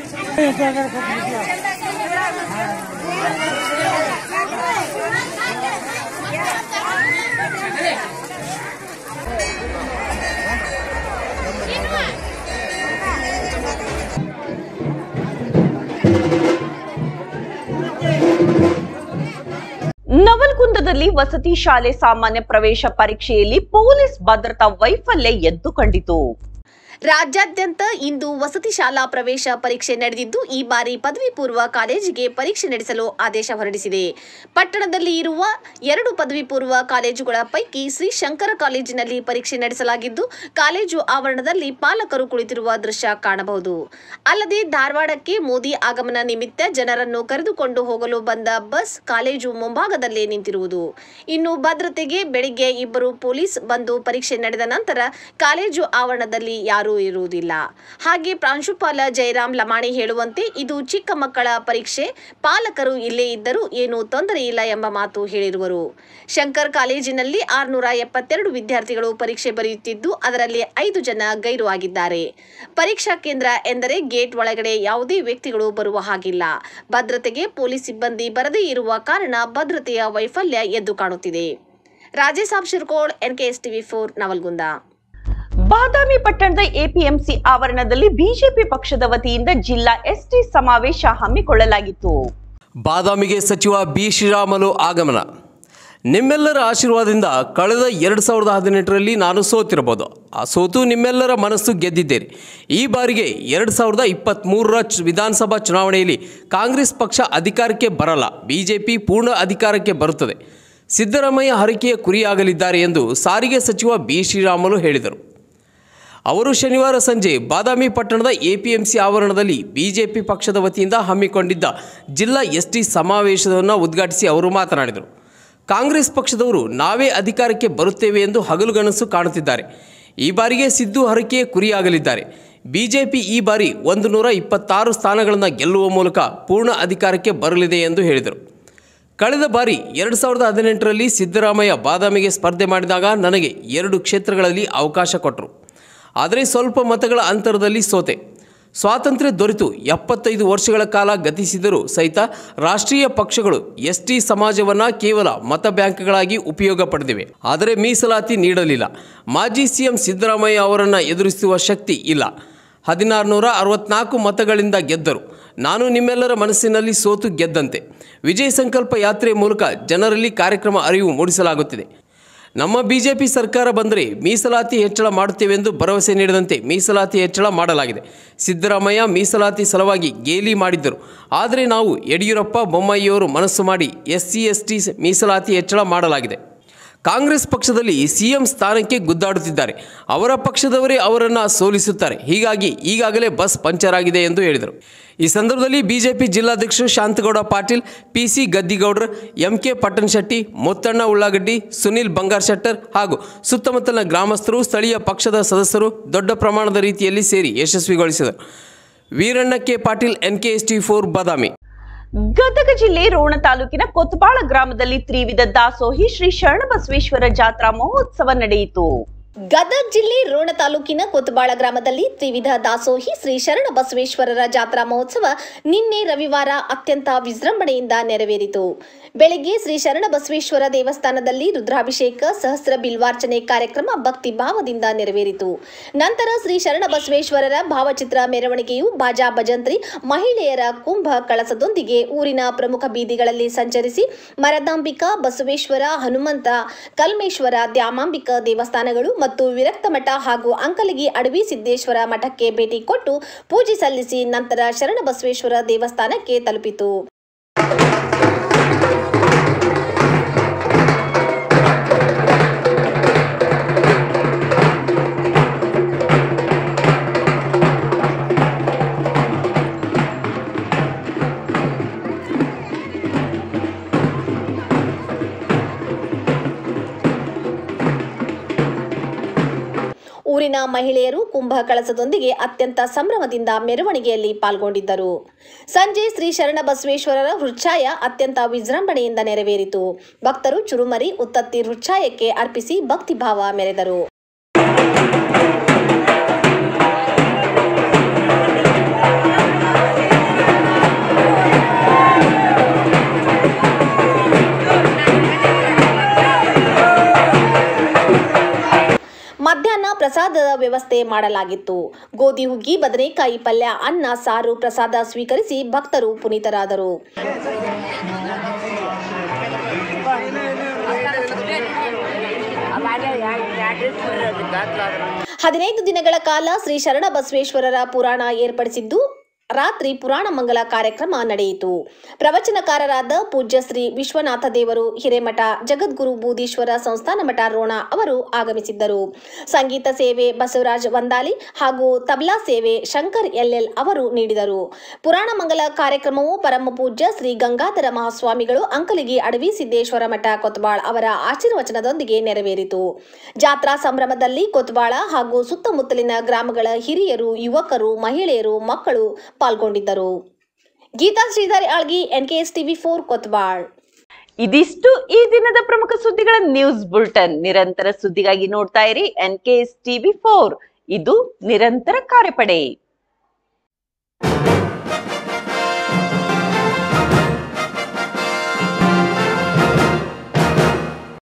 ನವಲಗುಂದದಲ್ಲಿ ವಸತಿ ಶಾಲೆ ಸಾಮಾನ್ಯ ಪ್ರವೇಶ ಪರೀಕ್ಷೆಯಲ್ಲಿ ಪೊಲೀಸ್ ಭದ್ರತಾ ವೈಫಲ್ಯ ಎದ್ದು ಕಂಡಿತು. ರಾಜ್ಯಾದ್ಯಂತ ಇಂದು ವಸತಿ ಶಾಲಾ ಪ್ರವೇಶ ಪರೀಕ್ಷೆ ನಡೆದಿದ್ದು, ಈ ಬಾರಿ ಪದವಿ ಪೂರ್ವ ಕಾಲೇಜಿಗೆ ಪರೀಕ್ಷೆ ನಡೆಸಲು ಆದೇಶ ಹೊರಡಿಸಿದೆ. ಪಟ್ಟಣದಲ್ಲಿ ಇರುವ ಎರಡು ಪದವಿ ಪೂರ್ವ ಕಾಲೇಜುಗಳ ಪೈಕಿ ಶ್ರೀ ಶಂಕರ ಕಾಲೇಜಿನಲ್ಲಿ ಪರೀಕ್ಷೆ ನಡೆಸಲಾಗಿದ್ದು, ಕಾಲೇಜು ಆವರಣದಲ್ಲಿ ಪಾಲಕರು ಕುಳಿತಿರುವ ದೃಶ್ಯ ಕಾಣಬಹುದು. ಅಲ್ಲದೆ ಧಾರವಾಡಕ್ಕೆ ಮೋದಿ ಆಗಮನ ನಿಮಿತ್ತ ಜನರನ್ನು ಕರೆದುಕೊಂಡು ಹೋಗಲು ಬಂದ ಬಸ್ ಕಾಲೇಜು ಮುಂಭಾಗದಲ್ಲೇ ನಿಂತಿರುವುದು. ಇನ್ನು ಭದ್ರತೆಗೆ ಬೆಳಿಗ್ಗೆ ಇಬ್ಬರು ಪೊಲೀಸ್ ಬಂದು ಪರೀಕ್ಷೆ ನಡೆದ ನಂತರ ಕಾಲೇಜು ಆವರಣದಲ್ಲಿ ಯಾರು ಇರುವುದಿಲ್ಲ. ಹಾಗೆ ಪ್ರಾಂಶುಪಾಲ ಜಯರಾಮ್ ಲಮಾಣಿ ಹೇಳುವಂತೆ ಇದು ಚಿಕ್ಕ ಮಕ್ಕಳ ಪರೀಕ್ಷೆ, ಪಾಲಕರು ಇಲ್ಲೇ ಇದ್ದರೂ ಏನೂ ತೊಂದರೆ ಇಲ್ಲ ಎಂಬ ಮಾತು ಹೇಳಿರುವರು. ಶಂಕರ್ ಕಾಲೇಜಿನಲ್ಲಿ ಆರುನೂರ ಎಪ್ಪತ್ತೆರಡು ವಿದ್ಯಾರ್ಥಿಗಳು ಪರೀಕ್ಷೆ ಬರೆಯುತ್ತಿದ್ದು, ಅದರಲ್ಲಿ ಐದು ಜನ ಗೈರು ಆಗಿದ್ದಾರೆ. ಪರೀಕ್ಷಾ ಕೇಂದ್ರ ಎಂದರೆ ಗೇಟ್ ಒಳಗಡೆ ಯಾವುದೇ ವ್ಯಕ್ತಿಗಳು ಬರುವ ಹಾಗಿಲ್ಲ. ಭದ್ರತೆಗೆ ಪೊಲೀಸ್ ಸಿಬ್ಬಂದಿ ಬರದೇ ಇರುವ ಕಾರಣ ಭದ್ರತೆಯ ವೈಫಲ್ಯ ಎದ್ದು ಕಾಣುತ್ತಿದೆ. Rajesh Shirkol, NKS TV four Navalgund. Badami ಪಟ್ಟಣದ ಎಪಿಎಂಸಿ ಆವರಣದಲ್ಲಿ ಬಿಜೆಪಿ ಪಕ್ಷದ ವತಿಯಿಂದ ಜಿಲ್ಲಾ ಎಸ್ಟಿ ಸಮಾವೇಶ ಹಮ್ಮಿಕೊಳ್ಳಲಾಗಿತ್ತು. ಬಾದಾಮಿಗೆ ಸಚಿವ ಬಿ ಶ್ರೀರಾಮುಲು ಆಗಮನ. ನಿಮ್ಮೆಲ್ಲರ ಆಶೀರ್ವಾದದಿಂದ ಕಳೆದ ಎರಡು ಸಾವಿರದ ಹದಿನೆಂಟರಲ್ಲಿ ನಾನು ಸೋತಿರಬಹುದು. ಆ ಸೋತು ನಿಮ್ಮೆಲ್ಲರ ಮನಸ್ಸು ಗೆದ್ದಿದ್ದೇನೆ. ಈ ಬಾರಿಗೆ ಎರಡು ಸಾವಿರದ ಇಪ್ಪತ್ತ್ಮೂರರ ವಿಧಾನಸಭಾ ಚುನಾವಣೆಯಲ್ಲಿ ಕಾಂಗ್ರೆಸ್ ಪಕ್ಷ ಅಧಿಕಾರಕ್ಕೆ ಬರಲ್ಲ, ಬಿಜೆಪಿ ಪೂರ್ಣ ಅಧಿಕಾರಕ್ಕೆ ಬರುತ್ತದೆ. ಸಿದ್ದರಾಮಯ್ಯ ಹರಕೆಯ ಕುರಿಯಾಗಲಿದ್ದಾರೆ ಎಂದು ಸಾರಿಗೆ ಸಚಿವ ಬಿ ಶ್ರೀರಾಮುಲು ಹೇಳಿದರು. ಅವರು ಶನಿವಾರ ಸಂಜೆ ಬಾದಾಮಿ ಪಟ್ಟಣದ ಎಪಿಎಂಸಿ ಆವರಣದಲ್ಲಿ ಬಿಜೆಪಿ ಪಕ್ಷದ ವತಿಯಿಂದ ಹಮ್ಮಿಕೊಂಡಿದ್ದ ಜಿಲ್ಲಾ ಎಸ್ಟಿ ಸಮಾವೇಶವನ್ನು ಉದ್ಘಾಟಿಸಿ ಅವರು ಮಾತನಾಡಿದರು. ಕಾಂಗ್ರೆಸ್ ಪಕ್ಷದವರು ನಾವೇ ಅಧಿಕಾರಕ್ಕೆ ಬರುತ್ತೇವೆ ಎಂದು ಹಗಲುಗನಸು ಕಾಣುತ್ತಿದ್ದಾರೆ. ಈ ಬಾರಿಗೆ ಸಿದ್ದು ಹರಕೆಯ ಕುರಿಯಾಗಲಿದ್ದಾರೆ. ಬಿಜೆಪಿ ಈ ಬಾರಿ ಒಂದು ನೂರ ಇಪ್ಪತ್ತಾರು ಸ್ಥಾನಗಳನ್ನು ಗೆಲ್ಲುವ ಮೂಲಕ ಪೂರ್ಣ ಅಧಿಕಾರಕ್ಕೆ ಬರಲಿದೆ ಎಂದು ಹೇಳಿದರು. ಕಳೆದ ಬಾರಿ ಎರಡು ಸಾವಿರದ ಹದಿನೆಂಟರಲ್ಲಿ ಸಿದ್ದರಾಮಯ್ಯ ಬಾದಾಮಿಗೆ ಸ್ಪರ್ಧೆ ಮಾಡಿದಾಗ ನನಗೆ ಎರಡು ಕ್ಷೇತ್ರಗಳಲ್ಲಿ ಅವಕಾಶ ಕೊಟ್ಟರು. ಆದರೆ ಸ್ವಲ್ಪ ಮತಗಳ ಅಂತರದಲ್ಲಿ ಸೋತೆ. ಸ್ವಾತಂತ್ರ್ಯ ದೊರೆತು ಎಪ್ಪತ್ತೈದು ವರ್ಷಗಳ ಕಾಲ ಗತಿಸಿದರೂ ಸಹಿತ ರಾಷ್ಟ್ರೀಯ ಪಕ್ಷಗಳು ಎಸ್ ಟಿ ಸಮಾಜವನ್ನು ಕೇವಲ ಮತ ಬ್ಯಾಂಕ್ಗಳಾಗಿ ಉಪಯೋಗ ಪಡೆದಿವೆ. ಆದರೆ ಮೀಸಲಾತಿ ನೀಡಲಿಲ್ಲ. ಮಾಜಿ ಸಿಎಂ ಸಿದ್ದರಾಮಯ್ಯ ಅವರನ್ನು ಎದುರಿಸುವ ಶಕ್ತಿ ಇಲ್ಲ. ಹದಿನಾರು ನೂರ ಅರವತ್ನಾಲ್ಕು ಮತಗಳಿಂದ ಗೆದ್ದರು. ನಾನು ನಿಮ್ಮೆಲ್ಲರ ಮನಸ್ಸಿನಲ್ಲಿ ಸೋತು ಗೆದ್ದಂತೆ. ವಿಜಯ ಸಂಕಲ್ಪ ಯಾತ್ರೆ ಮೂಲಕ ಜನರಲ್ಲಿ ಕಾರ್ಯಕ್ರಮ ಅರಿವು ಮೂಡಿಸಲಾಗುತ್ತಿದೆ. ನಮ್ಮ ಬಿಜೆಪಿ ಸರ್ಕಾರ ಬಂದರೆ ಮೀಸಲಾತಿ ಹೆಚ್ಚಳ ಮಾಡುತ್ತೇವೆಂದು ಭರವಸೆ ನೀಡಿದಂತೆ ಮೀಸಲಾತಿ ಹೆಚ್ಚಳ ಮಾಡಲಾಗಿದೆ. ಸಿದ್ದರಾಮಯ್ಯ ಮೀಸಲಾತಿ ಸಲುವಾಗಿ ಗೇಲಿ ಮಾಡಿದ್ದರು. ಆದರೆ ನಾವು ಯಡಿಯೂರಪ್ಪ, ಬೊಮ್ಮಾಯಿಯವರು ಮನಸ್ಸು ಮಾಡಿ ಎಸ್ ಸಿ ಎಸ್ ಟಿ ಮೀಸಲಾತಿ ಹೆಚ್ಚಳ ಮಾಡಲಾಗಿದೆ. ಕಾಂಗ್ರೆಸ್ ಪಕ್ಷದಲ್ಲಿ ಸಿಎಂ ಸ್ಥಾನಕ್ಕೆ ಗುದ್ದಾಡುತ್ತಿದ್ದಾರೆ. ಅವರ ಪಕ್ಷದವರೇ ಅವರನ್ನು ಸೋಲಿಸುತ್ತಾರೆ. ಹೀಗಾಗಿ ಈಗಾಗಲೇ ಬಸ್ ಪಂಚರ್ ಆಗಿದೆ ಎಂದು ಹೇಳಿದರು. ಈ ಸಂದರ್ಭದಲ್ಲಿ ಬಿಜೆಪಿ ಜಿಲ್ಲಾಧ್ಯಕ್ಷರು Shantagowda Patil, P C Gaddigowdar, M K Pattanashetti, Muttanna Ullagaddi, Sunil ಬಂಗಾರ್ ಶೆಟ್ಟರ್ ಹಾಗೂ ಸುತ್ತಮುತ್ತಲಿನ ಗ್ರಾಮಸ್ಥರು, ಸ್ಥಳೀಯ ಪಕ್ಷದ ಸದಸ್ಯರು ದೊಡ್ಡ ಪ್ರಮಾಣದ ರೀತಿಯಲ್ಲಿ ಸೇರಿ ಯಶಸ್ವಿಗೊಳಿಸಿದರು. Veeranna K Patil, N K S T four Badami. Gadag ಜಿಲ್ಲೆ ರೋಣ ತಾಲೂಕಿನ ಕೊತ್ಬಾಳ ಗ್ರಾಮದಲ್ಲಿ ತ್ರಿವಿಧ ದಾಸೋಹಿ ಶ್ರೀ ಶರಣಬಸವೇಶ್ವರ ಜಾತ್ರಾ ಮಹೋತ್ಸವ ನಡೆಯಿತು. ಗದಗ ಜಿಲ್ಲೆ ರೋಣ ತಾಲೂಕಿನ ಕೊತ್ಬಾಳ ಗ್ರಾಮದಲ್ಲಿ ತ್ರಿವಿಧ ದಾಸೋಹಿ ಶ್ರೀ ಶರಣ ಬಸವೇಶ್ವರರ ಜಾತ್ರಾ ಮಹೋತ್ಸವ ನಿನ್ನೆ ರವಿವಾರ ಅತ್ಯಂತ ವಿಜೃಂಭಣೆಯಿಂದ ನೆರವೇರಿತು. ಬೆಳಗ್ಗೆ ಶ್ರೀ ಶರಣ ಬಸವೇಶ್ವರ ದೇವಸ್ಥಾನದಲ್ಲಿ ರುದ್ರಾಭಿಷೇಕ, ಸಹಸ್ರ ಬಿಲ್ವಾರ್ಚನೆ ಕಾರ್ಯಕ್ರಮ ಭಕ್ತಿ ಭಾವದಿಂದ ನೆರವೇರಿತು. ನಂತರ ಶ್ರೀ ಶರಣ ಬಸವೇಶ್ವರರ ಭಾವಚಿತ್ರ ಮೆರವಣಿಗೆಯು ಬಾಜಾ ಭಜಂತ್ರಿ, ಮಹಿಳೆಯರ ಕುಂಭ ಕಳಸದೊಂದಿಗೆ ಊರಿನ ಪ್ರಮುಖ ಬೀದಿಗಳಲ್ಲಿ ಸಂಚರಿಸಿ ಮರದಾಂಬಿಕಾ, ಬಸವೇಶ್ವರ, ಹನುಮಂತ, ಕಲ್ಮೇಶ್ವರ, ದ್ಯಾಮಾಂಬಿಕಾ ದೇವಸ್ಥಾನಗಳು ಮತ್ತು ವಿರಕ್ತ ಮಠ ಹಾಗೂ ಅಂಕಲಗಿ ಅಡವಿ ಸಿದ್ದೇಶ್ವರ ಮಠಕ್ಕೆ ಭೇಟಿ ಕೊಟ್ಟು ಪೂಜೆ ಸಲ್ಲಿಸಿ ನಂತರ ಶರಣ ಬಸವೇಶ್ವರ ದೇವಸ್ಥಾನಕ್ಕೆ ತಲುಪಿತು. ಊರಿನ ಮಹಿಳೆಯರು ಕುಂಭ ಕಳಸದೊಂದಿಗೆ ಅತ್ಯಂತ ಸಂಭ್ರಮದಿಂದ ಮೆರವಣಿಗೆಯಲ್ಲಿ ಪಾಲ್ಗೊಂಡಿದ್ದರು. ಸಂಜೆ ಶ್ರೀ ಶರಣ ಬಸವೇಶ್ವರರ ಹೃಚ್ಛಾಯ ಅತ್ಯಂತ ವಿಜೃಂಭಣೆಯಿಂದ ನೆರವೇರಿತು. ಭಕ್ತರು ಚುರುಮರಿ ಉತ್ತತ್ತಿ ಹೃಚ್ಛಾಯಕ್ಕೆ ಅರ್ಪಿಸಿ ಭಕ್ತಿಭಾವ ಮೆರೆದರು. ಮಧ್ಯಾಹ್ನ ಪ್ರಸಾದದ ವ್ಯವಸ್ಥೆ ಮಾಡಲಾಗಿತ್ತು. ಗೋಧಿ ಹುಗ್ಗಿ, ಬದನೆಕಾಯಿ ಪಲ್ಯ, ಅನ್ನ, ಸಾರು ಪ್ರಸಾದ ಸ್ವೀಕರಿಸಿ ಭಕ್ತರು ಪುನೀತರಾದರು. ಹದಿನೈದು ದಿನಗಳ ಕಾಲ ಶ್ರೀ ಶರಣ ಬಸವೇಶ್ವರರ ಪುರಾಣ ಏರ್ಪಡಿಸಿದ್ದು ರಾತ್ರಿ ಪುರಾಣ ಮಂಗಲ ಕಾರ್ಯಕ್ರಮ ನಡೆಯಿತು. ಪ್ರವಚನಕಾರರಾದ ಪೂಜ್ಯ ಶ್ರೀ ವಿಶ್ವನಾಥ ದೇವರು ಹಿರೇಮಠ, ಜಗದ್ಗುರು ಬೂದೀಶ್ವರ ಸಂಸ್ಥಾನ ಮಠ ರೋಣ ಅವರು ಆಗಮಿಸಿದ್ದರು. ಸಂಗೀತ ಸೇವೆ ಬಸವರಾಜ್ ವಂದಾಲಿ ಹಾಗೂ ತಬ್ಲಾ ಸೇವೆ ಶಂಕರ್ ಎಲ್ಎಲ್ ಅವರು ನೀಡಿದರು. ಪುರಾಣ ಮಂಗಲ ಕಾರ್ಯಕ್ರಮವು ಪರಮ ಪೂಜ್ಯ ಶ್ರೀ ಗಂಗಾಧರ ಮಹಾಸ್ವಾಮಿಗಳು ಅಂಕಲಿಗಿ ಅಡವಿ ಸಿದ್ದೇಶ್ವರ ಮಠ ಕೊತ್ವಾಳ್ ಅವರ ಆಶೀರ್ವಚನದೊಂದಿಗೆ ನೆರವೇರಿತು. ಜಾತ್ರಾ ಸಂಭ್ರಮದಲ್ಲಿ ಕೊತ್ವಾಳ ಹಾಗೂ ಸುತ್ತಮುತ್ತಲಿನ ಗ್ರಾಮಗಳ ಹಿರಿಯರು, ಯುವಕರು, ಮಹಿಳೆಯರು, ಮಕ್ಕಳು ಪಾಲ್ಗೊಂಡಿದ್ದರು. Geeta Shridhar Algi, NKS TV four, Kotwal. ಇದಿಷ್ಟು ಈ ದಿನದ ಪ್ರಮುಖ ಸುದ್ದಿಗಳ ನ್ಯೂಸ್ ಬುಲೆಟಿನ್. ನಿರಂತರ ಸುದ್ದಿಗಾಗಿ ನೋಡ್ತಾ ಇರಿ ಎನ್ಕೆಎಸ್ ಟಿವಿ ಫೋರ್. ಇದು ನಿರಂತರ ಕಾರ್ಯಪಡೆ.